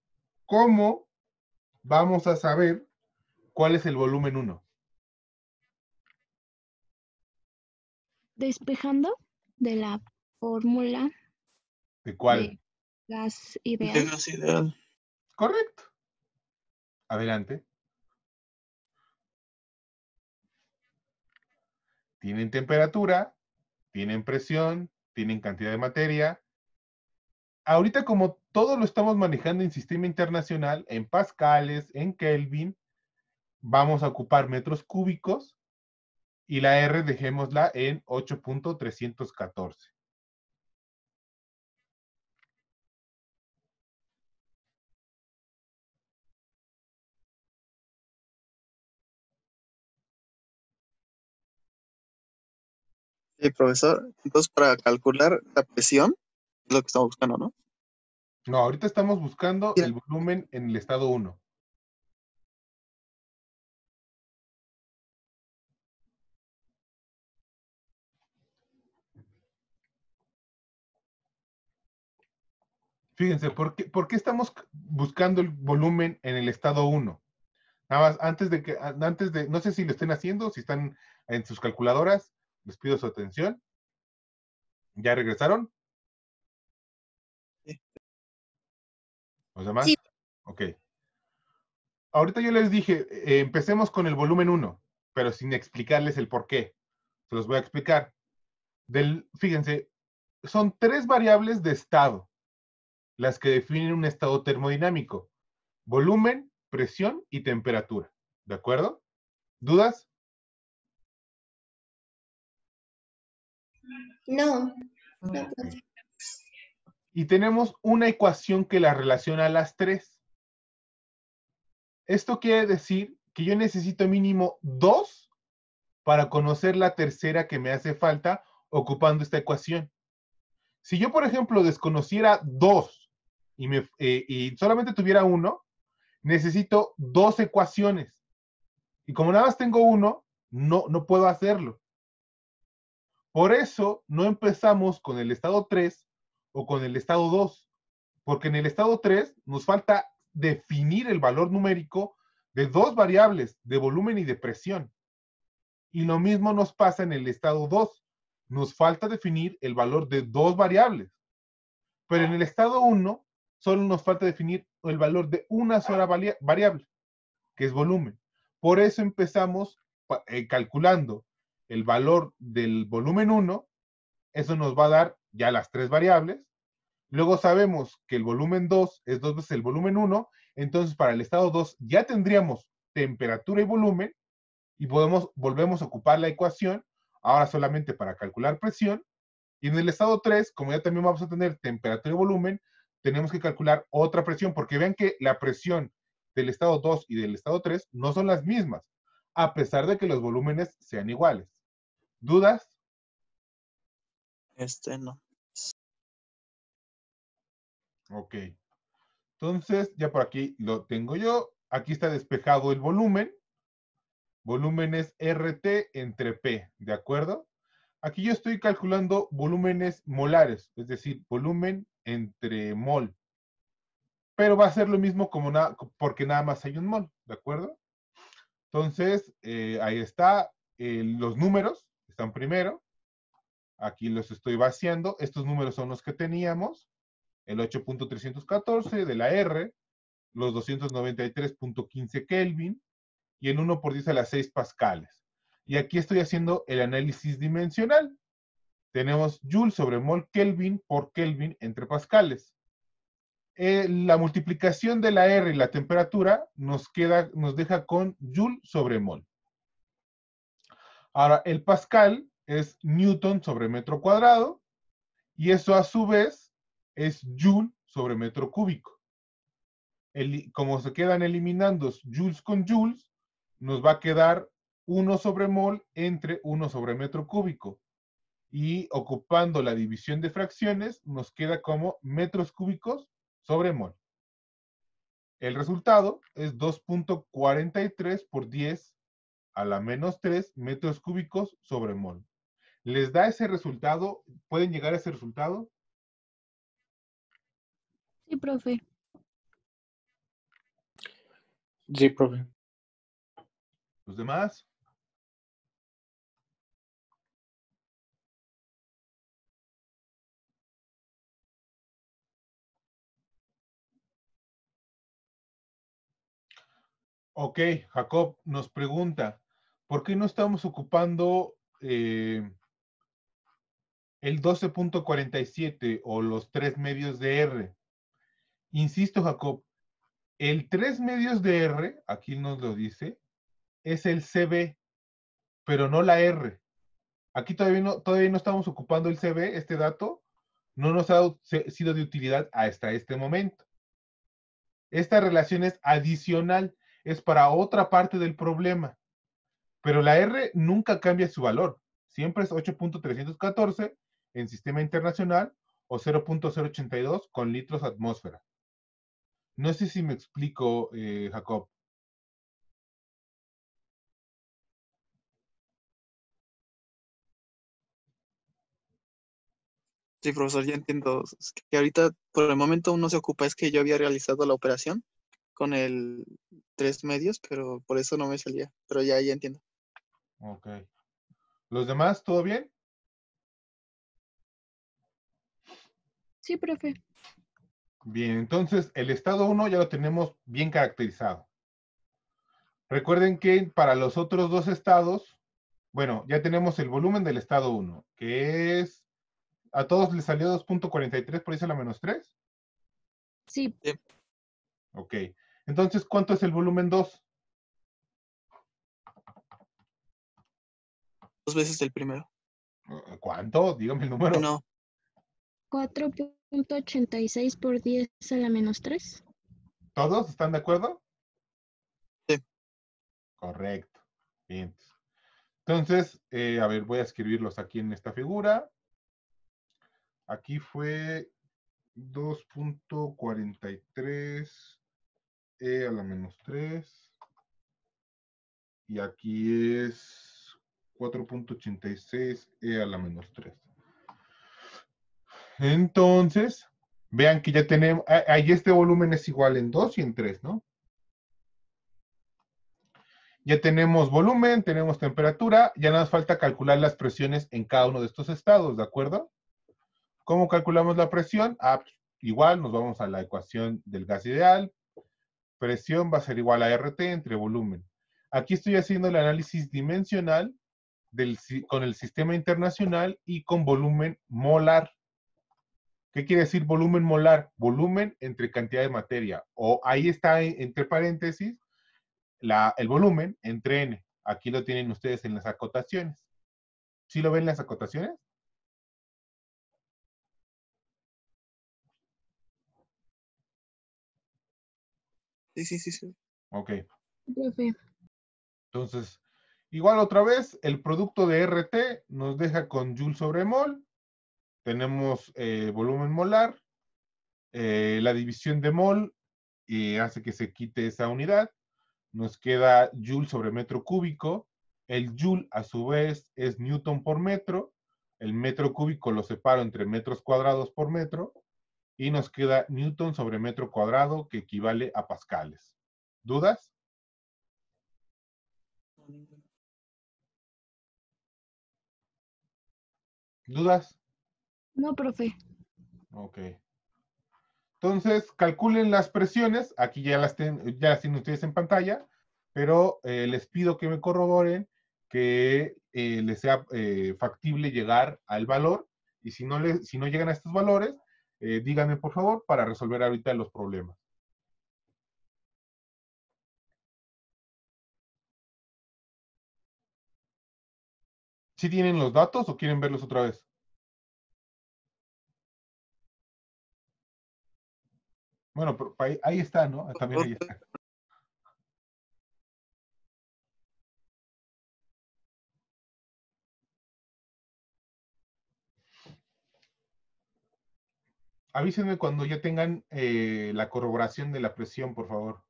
¿cómo vamos a saber cuál es el volumen uno? despejando de la fórmula ¿De cuál? de gas De ideal. gas ideal. Correcto. Adelante. Tienen temperatura, tienen presión, tienen cantidad de materia. Ahorita como todo lo estamos manejando en sistema internacional, en pascales, en Kelvin, vamos a ocupar metros cúbicos y la R dejémosla en ocho punto trescientos catorce. Sí, profesor. Entonces, para calcular la presión, es lo que estamos buscando, ¿no? No, ahorita estamos buscando Mira. el volumen en el estado uno. Fíjense, ¿por qué, por qué estamos buscando el volumen en el estado uno? Nada más, antes de que, antes de, no sé si lo estén haciendo, si están en sus calculadoras, les pido su atención. ¿Ya regresaron? Sí. ¿Los demás? Sí. Ok. Ahorita yo les dije, eh, empecemos con el volumen uno, pero sin explicarles el por qué. Se los voy a explicar. Del, fíjense, son tres variables de estado las que definen un estado termodinámico: volumen, presión y temperatura. ¿De acuerdo? ¿Dudas? No, no, Mm, profe. Y tenemos una ecuación que la relaciona a las tres. Esto quiere decir que yo necesito mínimo dos para conocer la tercera que me hace falta ocupando esta ecuación. Si yo, por ejemplo, desconociera dos y, me, eh, y solamente tuviera uno, necesito dos ecuaciones. Y como nada más tengo uno, no, no puedo hacerlo. Por eso no empezamos con el estado tres o con el estado dos, porque en el estado tres nos falta definir el valor numérico de dos variables, de volumen y de presión. Y lo mismo nos pasa en el estado dos. Nos falta definir el valor de dos variables. Pero en el estado uno solo nos falta definir el valor de una sola variable, que es volumen. Por eso empezamos eh, calculando el valor del volumen uno. Eso nos va a dar ya las tres variables. Luego sabemos que el volumen dos es dos veces el volumen uno. Entonces, para el estado dos ya tendríamos temperatura y volumen y podemos, volvemos a ocupar la ecuación, ahora solamente para calcular presión. Y en el estado tres, como ya también vamos a tener temperatura y volumen, tenemos que calcular otra presión, porque vean que la presión del estado dos y del estado tres no son las mismas, a pesar de que los volúmenes sean iguales. ¿Dudas? Este no. Ok. Entonces, ya por aquí lo tengo yo. Aquí está despejado el volumen. Volumen es R T entre P, ¿de acuerdo? Aquí yo estoy calculando volúmenes molares, es decir, volumen entre mol. Pero va a ser lo mismo como na porque nada más hay un mol, ¿de acuerdo? Entonces, eh, ahí está. Eh, los números están primero. Aquí los estoy vaciando. Estos números son los que teníamos. El ocho punto trescientos catorce de la R, los doscientos noventa y tres punto quince Kelvin y el uno por diez a las seis pascales. Y aquí estoy haciendo el análisis dimensional. Tenemos Joule sobre mol Kelvin por Kelvin entre pascales. Eh, la multiplicación de la R y la temperatura nos, queda, nos deja con Joule sobre mol. Ahora, el pascal es Newton sobre metro cuadrado y eso a su vez es Joule sobre metro cúbico. El, como se quedan eliminando joules con joules, nos va a quedar uno sobre mol entre uno sobre metro cúbico. Y ocupando la división de fracciones, nos queda como metros cúbicos sobre mol. El resultado es dos punto cuarenta y tres por diez a la menos tres metros cúbicos sobre mol. ¿Les da ese resultado? ¿Pueden llegar a ese resultado? Sí, profe. Sí, profe. ¿Los demás? Ok, Jacob nos pregunta, ¿por qué no estamos ocupando eh, el doce punto cuarenta y siete o los tres medios de R? Insisto, Jacob, el tres medios de R, aquí nos lo dice, es el C B, pero no la R. Aquí todavía no, todavía no estamos ocupando el C B, este dato no nos ha sido de utilidad hasta este momento. Esta relación es adicional, es para otra parte del problema, pero la R nunca cambia su valor, siempre es ocho punto trescientos catorce en sistema internacional o cero punto cero ochenta y dos con litros atmósfera. No sé si me explico, eh, Jacob. Sí, profesor, ya entiendo. Es que ahorita, por el momento, uno se ocupa, es que yo había realizado la operación con el tres medios, pero por eso no me salía. Pero ya, ya entiendo. Ok. ¿Los demás, todo bien? Sí, profe. Bien, entonces el estado uno ya lo tenemos bien caracterizado. Recuerden que para los otros dos estados, bueno, ya tenemos el volumen del estado uno, que es, a todos les salió dos punto cuarenta y tres por eso la menos tres. Sí, Sí, Ok, entonces, ¿cuánto es el volumen dos? dos veces el primero. ¿Cuánto? Dígame el número. No, cuatro punto ochenta y seis por diez a la menos tres. ¿Todos están de acuerdo? sí. Correcto. Bien. Entonces, eh, a ver, voy a escribirlos aquí en esta figura. Aquí fue dos punto cuarenta y tres e a la menos tres. Y aquí es cuatro punto ochenta y seis e a la menos tres. Entonces, vean que ya tenemos, ahí este volumen es igual en dos y en tres, ¿no? Ya tenemos volumen, tenemos temperatura, ya nos falta calcular las presiones en cada uno de estos estados, ¿de acuerdo? ¿Cómo calculamos la presión? Ah, pues, igual nos vamos a la ecuación del gas ideal. Presión va a ser igual a R T entre volumen. Aquí estoy haciendo el análisis dimensional del, con el sistema internacional y con volumen molar. ¿Qué quiere decir volumen molar? Volumen entre cantidad de materia. O ahí está entre paréntesis la, el volumen entre N. Aquí lo tienen ustedes en las acotaciones. ¿Sí lo ven en las acotaciones? Sí, sí, sí, sí. Ok. Profe. Entonces, igual otra vez, el producto de R T nos deja con Joule sobre mol. Tenemos eh, volumen molar. Eh, la división de mol eh, hace que se quite esa unidad. Nos queda Joule sobre metro cúbico. El Joule, a su vez, es Newton por metro. El metro cúbico lo separo entre metros cuadrados por metro. Y nos queda Newton sobre metro cuadrado, que equivale a pascales. ¿Dudas? ¿Dudas? No, profe. Ok. Entonces, calculen las presiones. Aquí ya las, ten, ya las tienen ustedes en pantalla, pero eh, les pido que me corroboren que eh, les sea eh, factible llegar al valor. Y si no, les, si no llegan a estos valores, eh, díganme por favor para resolver ahorita los problemas. ¿Sí tienen los datos o quieren verlos otra vez? Bueno, pero ahí, ahí está, ¿no? También ahí está. Avísenme cuando ya tengan eh, la corroboración de la presión, por favor.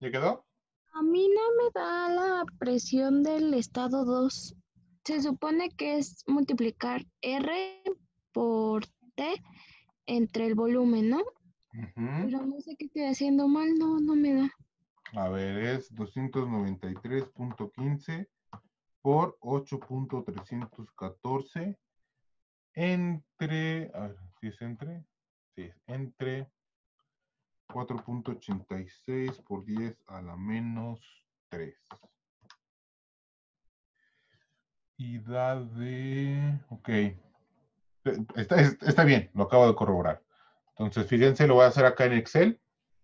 ¿Ya quedó? A mí no me da la presión del estado dos. Se supone que es multiplicar R por T entre el volumen, ¿no? Ujú. Pero no sé qué estoy haciendo mal, no, no me da. A ver, es doscientos noventa y tres punto quince por ocho punto trescientos catorce entre, a ver, ¿si es entre? Sí, entre cuatro punto ochenta y seis por diez a la menos tres. Y da de, ok, está, está bien, lo acabo de corroborar. Entonces, fíjense, lo voy a hacer acá en Excel.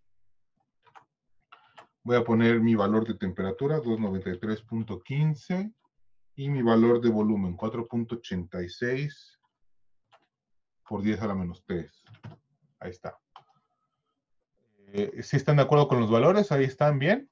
Voy a poner mi valor de temperatura, doscientos noventa y tres punto quince, y mi valor de volumen, cuatro punto ochenta y seis por diez a la menos tres. Ahí está. Eh, ¿Sí están de acuerdo con los valores? Ahí están bien.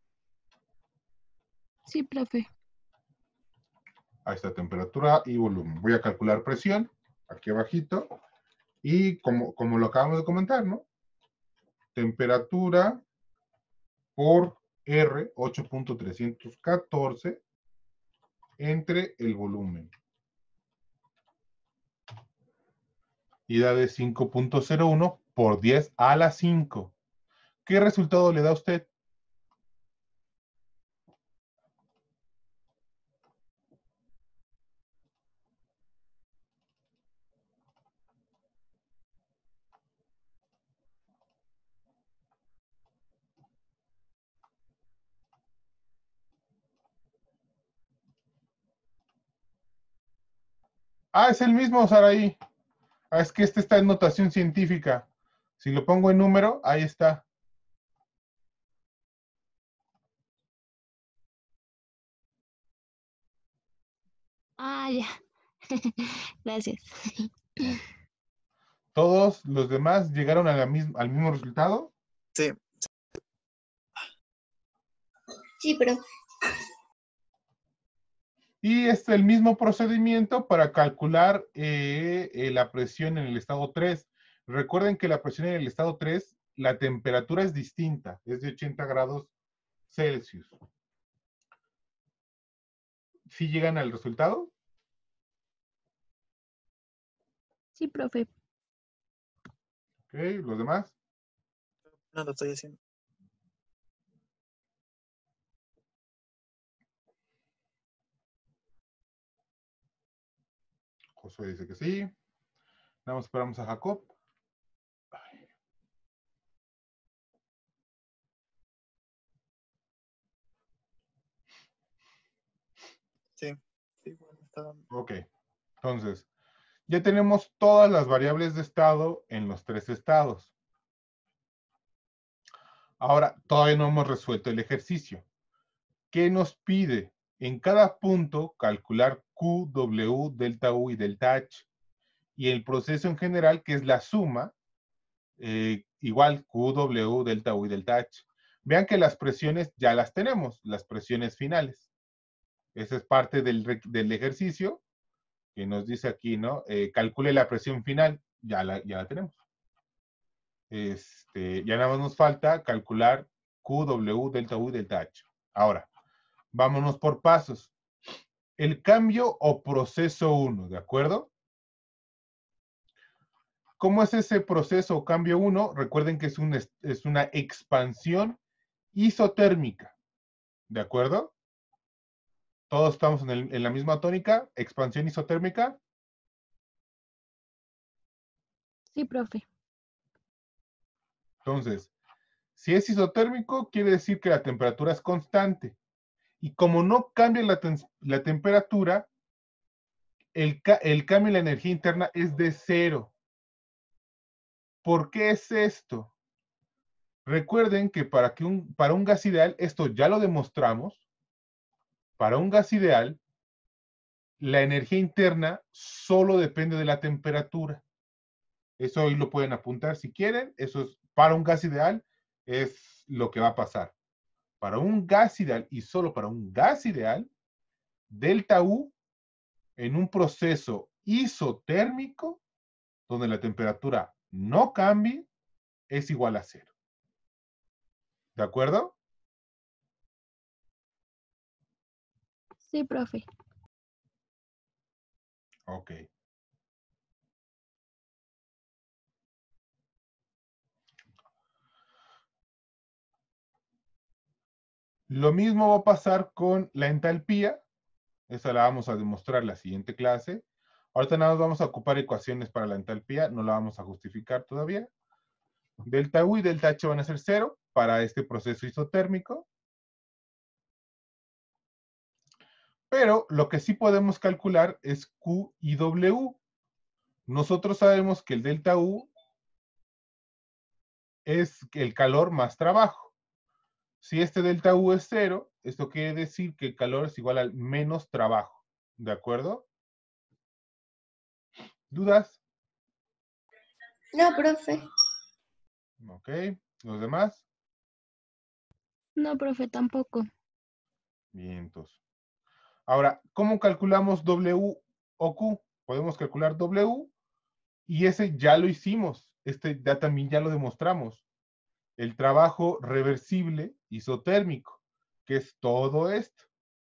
Sí, profe. Ahí está temperatura y volumen. Voy a calcular presión, aquí abajito. Y como, como lo acabamos de comentar, ¿no? Temperatura por R, ocho punto trescientos catorce, entre el volumen. Y da de cinco punto cero uno por diez a la cinco. ¿Qué resultado le da a usted? Ah, es el mismo, Saraí. Ah, es que este está en notación científica. Si lo pongo en número, ahí está. Ah, ya. Gracias. ¿Todos los demás llegaron a la misma, al mismo resultado? Sí. Sí, pero Y es el mismo procedimiento para calcular eh, eh, la presión en el estado tres. Recuerden que la presión en el estado tres, la temperatura es distinta, es de ochenta grados Celsius. ¿Sí llegan al resultado? Sí, profe. Ok, ¿los demás? No lo estoy haciendo. Josué dice que sí. Nada más esperamos a Jacob. Ay. Sí. Sí, bueno, está- Ok, entonces, ya tenemos todas las variables de estado en los tres estados. Ahora, todavía no hemos resuelto el ejercicio. ¿Qué nos pide? En cada punto, calcular Q, W, delta U y delta H. Y el proceso en general, que es la suma, eh, igual Q, W, delta U y delta H. Vean que las presiones ya las tenemos, las presiones finales. Esa es parte del, del ejercicio que nos dice aquí, ¿no? Eh, calcule la presión final, ya la, ya la tenemos. Este, ya nada más nos falta calcular Q, W, delta U y delta H. Ahora, vámonos por pasos. El cambio o proceso uno, ¿de acuerdo? ¿Cómo es ese proceso o cambio uno? Recuerden que es, un, es una expansión isotérmica, ¿de acuerdo? Todos estamos en, el, en la misma tónica, expansión isotérmica. Sí, profe. Entonces, si es isotérmico, quiere decir que la temperatura es constante. Y como no cambia la, te la temperatura, el, ca el cambio en la energía interna es de cero. ¿Por qué es esto? Recuerden que para, que un, para un gas ideal, esto ya lo demostramos, para un gas ideal, la energía interna solo depende de la temperatura. Eso hoy lo pueden apuntar si quieren. Eso es para un gas ideal, es lo que va a pasar. Para un gas ideal y solo para un gas ideal, delta U en un proceso isotérmico, donde la temperatura no cambie, es igual a cero. ¿De acuerdo? Sí, profe. Ok. Lo mismo va a pasar con la entalpía. Esa la vamos a demostrar en la siguiente clase. Ahorita nada más vamos a ocupar ecuaciones para la entalpía, no la vamos a justificar todavía. Delta U y delta H van a ser cero para este proceso isotérmico. Pero lo que sí podemos calcular es Q y W. Nosotros sabemos que el delta U es el calor más trabajo. Si este delta U es cero, esto quiere decir que el calor es igual al menos trabajo. ¿De acuerdo? ¿Dudas? No, profe. Ok. ¿Los demás? No, profe, tampoco. Bien, entonces. Ahora, ¿cómo calculamos W o Q? Podemos calcular W y ese ya lo hicimos. Este ya también ya lo demostramos. El trabajo reversible isotérmico, que es todo esto.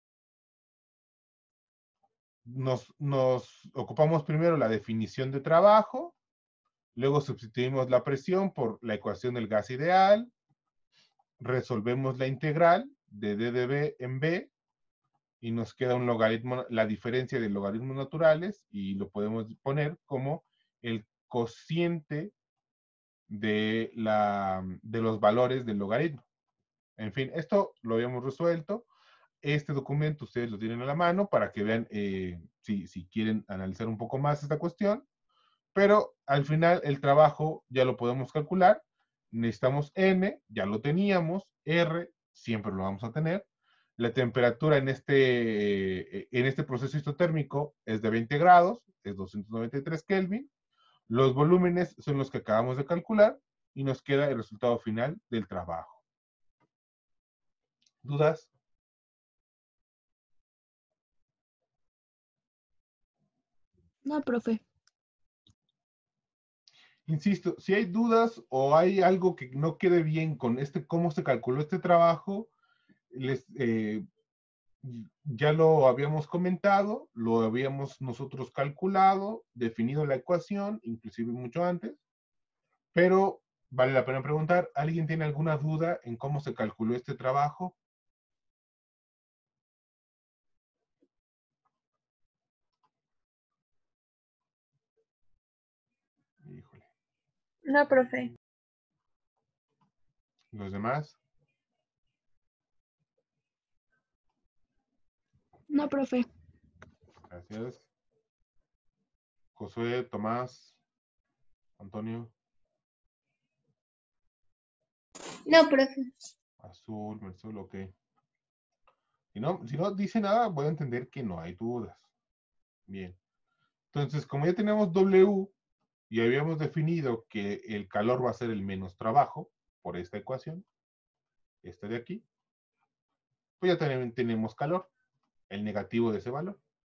Nos, nos ocupamos primero la definición de trabajo, luego sustituimos la presión por la ecuación del gas ideal, resolvemos la integral de D de B en B, y nos queda un logaritmo, la diferencia de logaritmos naturales, y lo podemos poner como el cociente de, la, de los valores del logaritmo. En fin, esto lo habíamos resuelto. Este documento ustedes lo tienen a la mano para que vean eh, si, si quieren analizar un poco más esta cuestión, pero al final el trabajo ya lo podemos calcular. Necesitamos N, ya lo teníamos, R, siempre lo vamos a tener. La temperatura en este, en este proceso isotérmico es de veinte grados, es doscientos noventa y tres Kelvin. Los volúmenes son los que acabamos de calcular y nos queda el resultado final del trabajo. ¿Dudas? No, profe. Insisto, si hay dudas o hay algo que no quede bien con este, cómo se calculó este trabajo, les, eh, ya lo habíamos comentado, lo habíamos nosotros calculado, definido la ecuación, inclusive mucho antes, pero vale la pena preguntar, ¿alguien tiene alguna duda en cómo se calculó este trabajo? Híjole. No, profe. ¿Los demás? No, profe. Gracias. Josué, Tomás, Antonio, No, profe. Azul, Mersul, ok. Si no, si no dice nada, voy a entender que no hay dudas. Bien. Entonces, como ya tenemos W y habíamos definido que el calor va a ser el menos trabajo por esta ecuación, esta de aquí, pues ya también tenemos calor, el negativo de ese valor.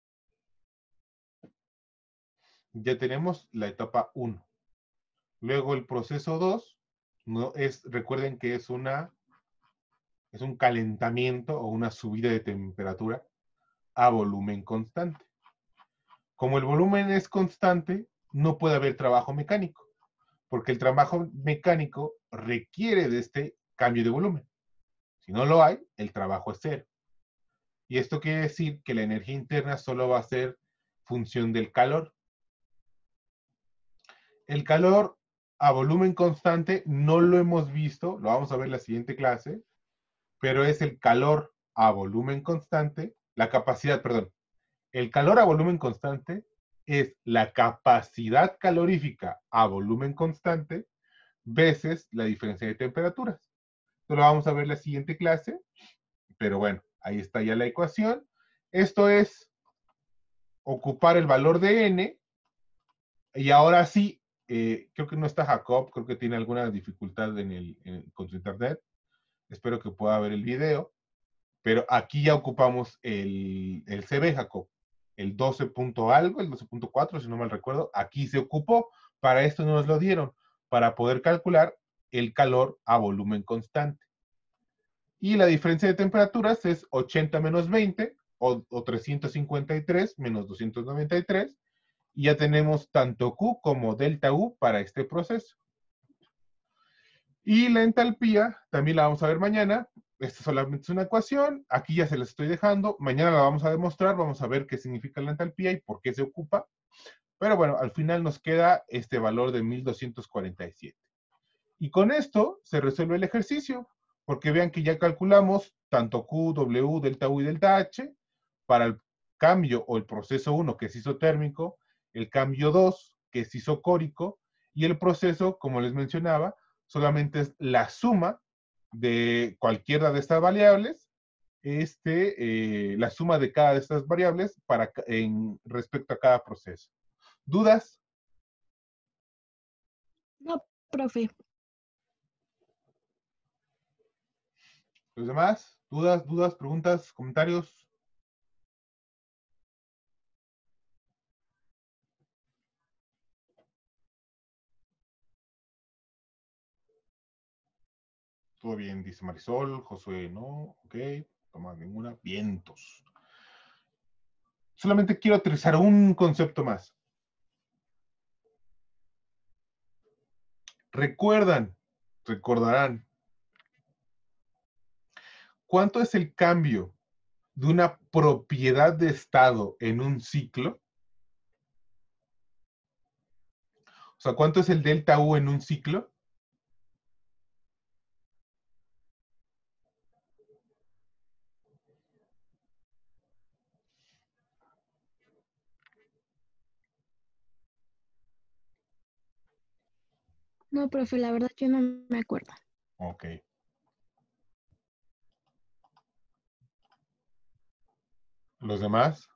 Ya tenemos la etapa uno. Luego el proceso dos, no es, recuerden que es una es un calentamiento o una subida de temperatura a volumen constante. Como el volumen es constante, no puede haber trabajo mecánico, porque el trabajo mecánico requiere de este cambio de volumen. Si no lo hay, el trabajo es cero. Y esto quiere decir que la energía interna solo va a ser función del calor. El calor a volumen constante no lo hemos visto, lo vamos a ver en la siguiente clase, pero es el calor a volumen constante, la capacidad, perdón, el calor a volumen constante es la capacidad calorífica a volumen constante veces la diferencia de temperaturas. Esto lo vamos a ver en la siguiente clase, pero bueno, ahí está ya la ecuación. Esto es ocupar el valor de N, y ahora sí, eh, creo que no está Jacob, creo que tiene alguna dificultad en el, en, con su internet. Espero que pueda ver el video. Pero aquí ya ocupamos el, el C B, Jacob. El doce punto algo, el doce punto cuatro, si no mal recuerdo, aquí se ocupó. Para esto nos lo dieron, para poder calcular el calor a volumen constante. Y la diferencia de temperaturas es ochenta menos veinte, o, o trescientos cincuenta y tres menos doscientos noventa y tres, y ya tenemos tanto Q como delta U para este proceso. Y la entalpía, también la vamos a ver mañana. Esta solamente es una ecuación, aquí ya se las estoy dejando, mañana la vamos a demostrar, vamos a ver qué significa la entalpía y por qué se ocupa. Pero bueno, al final nos queda este valor de mil doscientos cuarenta y siete. Y con esto se resuelve el ejercicio, porque vean que ya calculamos tanto Q, W, delta U y delta H para el cambio o el proceso uno, que es isotérmico, el cambio dos, que es isocórico, y el proceso, como les mencionaba, solamente es la suma de cualquiera de estas variables, este, eh, la suma de cada de estas variables para, en, respecto a cada proceso. ¿Dudas? No, profe. ¿Los demás? ¿Dudas, dudas, preguntas, comentarios? Todo bien, dice Marisol. Josué, no. Ok, toma ninguna. Vientos. Solamente quiero aterrizar un concepto más. Recuerdan, recordarán, ¿cuánto es el cambio de una propiedad de estado en un ciclo? O sea, ¿cuánto es el delta U en un ciclo? No, profe, la verdad yo no me acuerdo. Ok. ¿Los demás?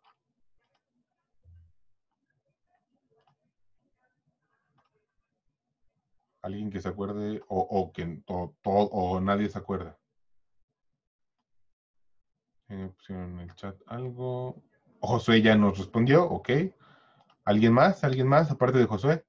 ¿Alguien que se acuerde o, o que o, o, o nadie se acuerda? Eh, pusieron en el chat algo. Josué ya nos respondió, ok. ¿Alguien más? ¿Alguien más aparte de Josué?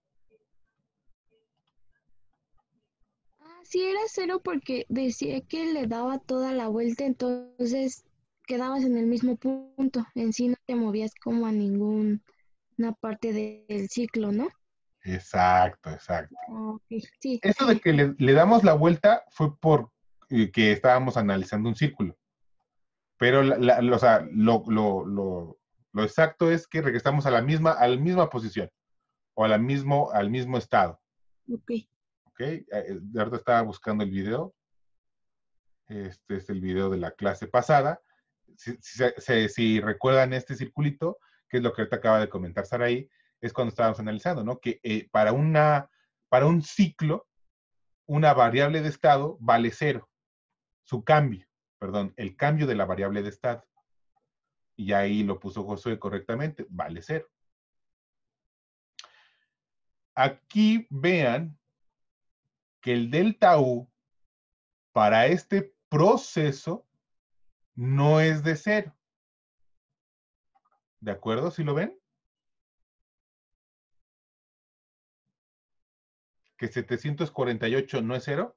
Ah, sí, era cero porque decía que le daba toda la vuelta, entonces quedabas en el mismo punto. En sí no te movías como a ninguna parte de- del ciclo, ¿no? Exacto, exacto. Ah, ok, sí, Eso de sí. que le, le damos la vuelta fue por eh, que estábamos analizando un círculo. Pero la, la, lo, o sea, lo, lo, lo, lo exacto es que regresamos a la misma, a la misma posición o a la mismo, al mismo estado. Ok. ¿Ok? Eh, De ahorita estaba buscando el video. Este es el video de la clase pasada. Si, si, si, si recuerdan este circulito, que es lo que ahorita acaba de comentar Saraí, es cuando estábamos analizando, ¿no? Que eh, para, una, para un ciclo, una variable de estado vale cero. Su cambio, perdón, el cambio de la variable de estado. Y ahí lo puso Josué correctamente, vale cero. Aquí vean que el delta U para este proceso no es de cero. ¿De acuerdo? ¿Sí lo ven? Que setecientos cuarenta y ocho no es cero.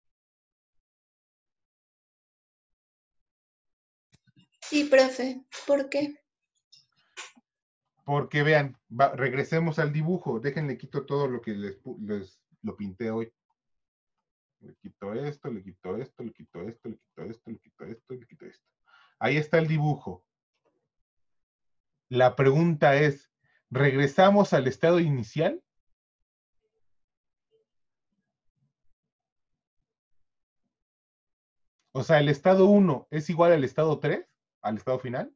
Sí, profe. ¿Por qué? Porque vean, va, regresemos al dibujo. Déjenle quito todo lo que les, les lo pinté hoy. Le quito esto, le quito esto, le quito esto, le quito esto, le quito esto, le quito esto. Ahí está el dibujo. La pregunta es, ¿regresamos al estado inicial? O sea, ¿el estado uno es igual al estado tres? ¿Al estado final?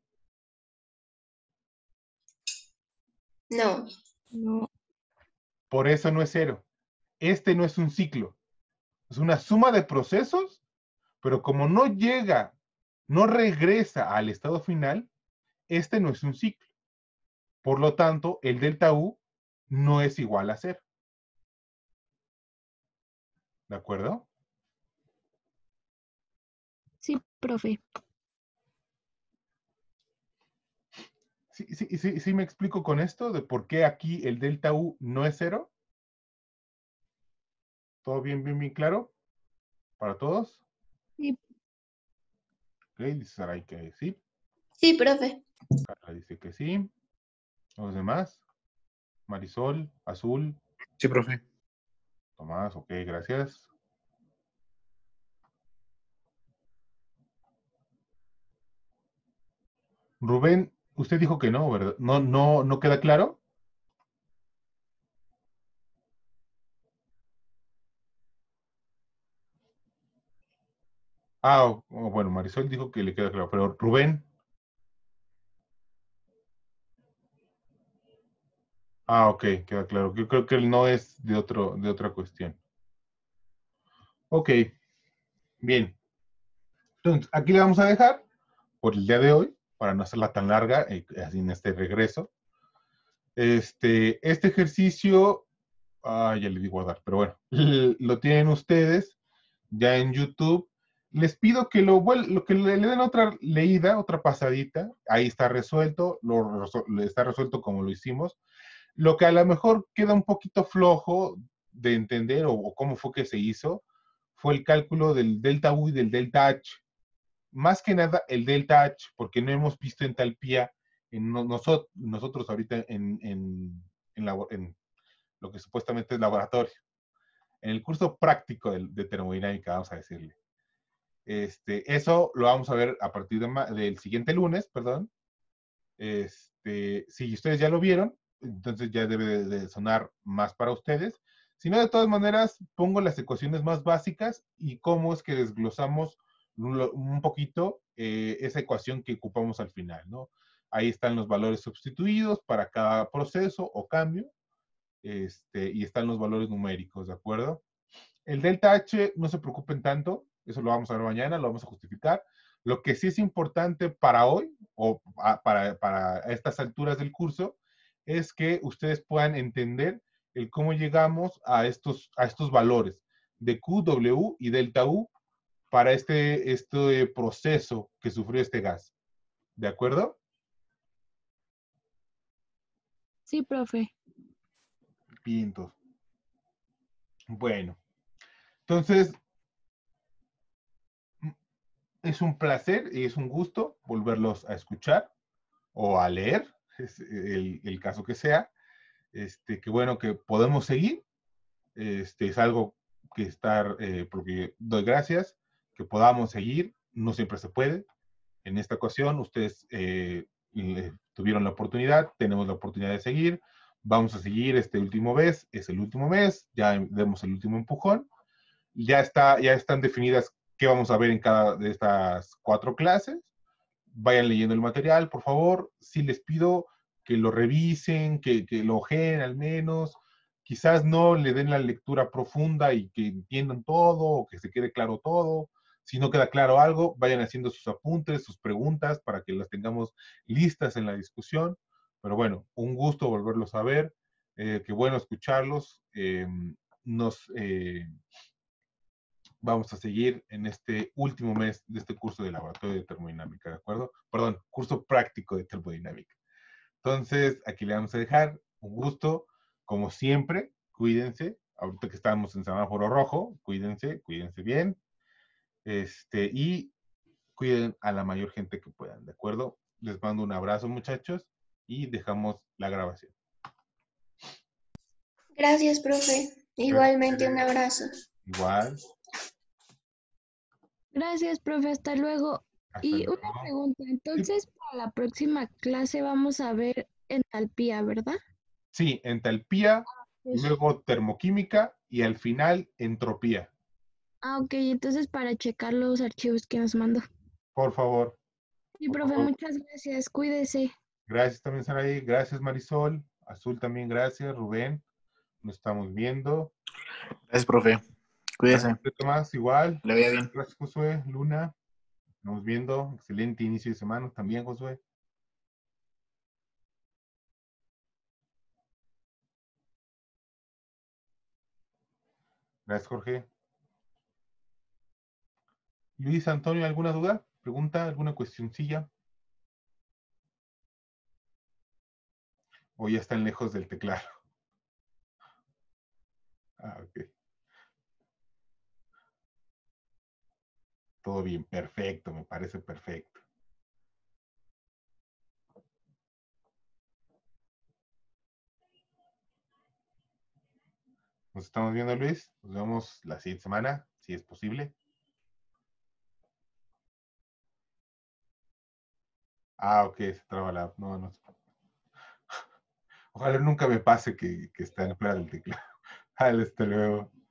No. No, Por eso no es cero. Este no es un ciclo. Es una suma de procesos, pero como no llega, no regresa al estado final, este no es un ciclo. Por lo tanto, el delta U no es igual a cero. ¿De acuerdo? sí, profe. Sí, sí, sí, sí me explico con esto de por qué aquí el delta U no es cero. ¿Todo bien, bien, bien claro? ¿Para todos? Sí, Ok, dice Saray que sí. Sí, profe. Carla dice que sí. ¿Los demás? Marisol, Azul, Sí, profe. Tomás, ok, gracias. Rubén, usted dijo que no, ¿verdad? ¿No, no, no queda claro? Ah, o- o bueno, Marisol dijo que le queda claro, pero Rubén. Ah, ok, queda claro. Yo creo que él no es de otro, de otra cuestión. Ok, bien. Entonces, aquí le vamos a dejar por el día de hoy, para no hacerla tan larga, eh, así en este regreso. Este, este ejercicio, ah, ya le di guardar, pero bueno, lo tienen ustedes ya en YouTube. Les pido que lo, lo que le, le den otra leída, otra pasadita. Ahí está resuelto, lo, está resuelto como lo hicimos. Lo que a lo mejor queda un poquito flojo de entender o, o cómo fue que se hizo fue el cálculo del delta U y del delta H. Más que nada el delta H, porque no hemos visto entalpía en no, nosotros, nosotros ahorita en, en, en, la, en, lo que supuestamente es laboratorio. En el curso práctico de, de termodinámica, vamos a decirle. Este, eso lo vamos a ver a partir de, del siguiente lunes, perdón. Este, si ustedes ya lo vieron, entonces ya debe de, de sonar más para ustedes. Si no, de todas maneras, pongo las ecuaciones más básicas y cómo es que desglosamos un, un poquito eh, esa ecuación que ocupamos al final, ¿no? Ahí están los valores sustituidos para cada proceso o cambio, este, y están los valores numéricos, ¿de acuerdo? El delta H, no se preocupen tanto, eso lo vamos a ver mañana, lo vamos a justificar. Lo que sí es importante para hoy, o para, para estas alturas del curso, es que ustedes puedan entender el cómo llegamos a estos, a estos valores de Q, W y delta U para este, este proceso que sufrió este gas. ¿De acuerdo? Sí, profe. Pintos. Bueno, entonces, es un placer y es un gusto volverlos a escuchar o a leer, es el, el caso que sea. Este, que bueno que podemos seguir. Este, es algo que estar, eh, porque doy gracias, que podamos seguir. No siempre se puede. En esta ocasión, ustedes eh, tuvieron la oportunidad, tenemos la oportunidad de seguir. Vamos a seguir este último mes, es el último mes, ya demos el último empujón. Ya, está, ya están definidas qué vamos a ver en cada de estas cuatro clases. Vayan leyendo el material, por favor. Sí les pido que lo revisen, que, que lo ojeen al menos. Quizás no le den la lectura profunda y que entiendan todo o que se quede claro todo. Si no queda claro algo, vayan haciendo sus apuntes, sus preguntas para que las tengamos listas en la discusión. Pero bueno, un gusto volverlos a ver. Eh, qué bueno escucharlos. Eh, nos, eh, vamos a seguir en este último mes de este curso de laboratorio de termodinámica, ¿de acuerdo? Perdón, curso práctico de termodinámica. Entonces, aquí le vamos a dejar un gusto, como siempre, cuídense, ahorita que estamos en semáforo rojo, cuídense, cuídense bien, este, y cuiden a la mayor gente que puedan, ¿de acuerdo? Les mando un abrazo, muchachos, y dejamos la grabación. Gracias, profe. Igualmente un abrazo. Igual. Gracias, profe. Hasta luego. Hasta Y luego. una pregunta. Sí, Entonces, para la próxima clase vamos a ver entalpía, ¿verdad? sí, entalpía, Pues, luego termoquímica y al final entropía. ah, ok. Entonces, para checar los archivos que nos mandó. Por favor, Sí, por profe, favor. muchas gracias. Cuídese. Gracias también, Saraí. Gracias, Marisol. Azul también, gracias. Rubén, nos estamos viendo. Gracias, profe. Cuídese. Gracias, Tomás, igual. Le vea bien. Gracias, Josué. Luna, nos estamos viendo. Excelente inicio de semana también, Josué. Gracias, Jorge. Luis Antonio, ¿alguna duda? ¿Pregunta? ¿Alguna cuestioncilla? ¿O ya están lejos del teclado? Ah, ok. Todo bien, perfecto, me parece perfecto. Nos estamos viendo, Luis. Nos vemos la siguiente semana, si es posible. Ah, ok, se traba la app. No, no. Ojalá nunca me pase que, que estén fuera del teclado. Hasta luego.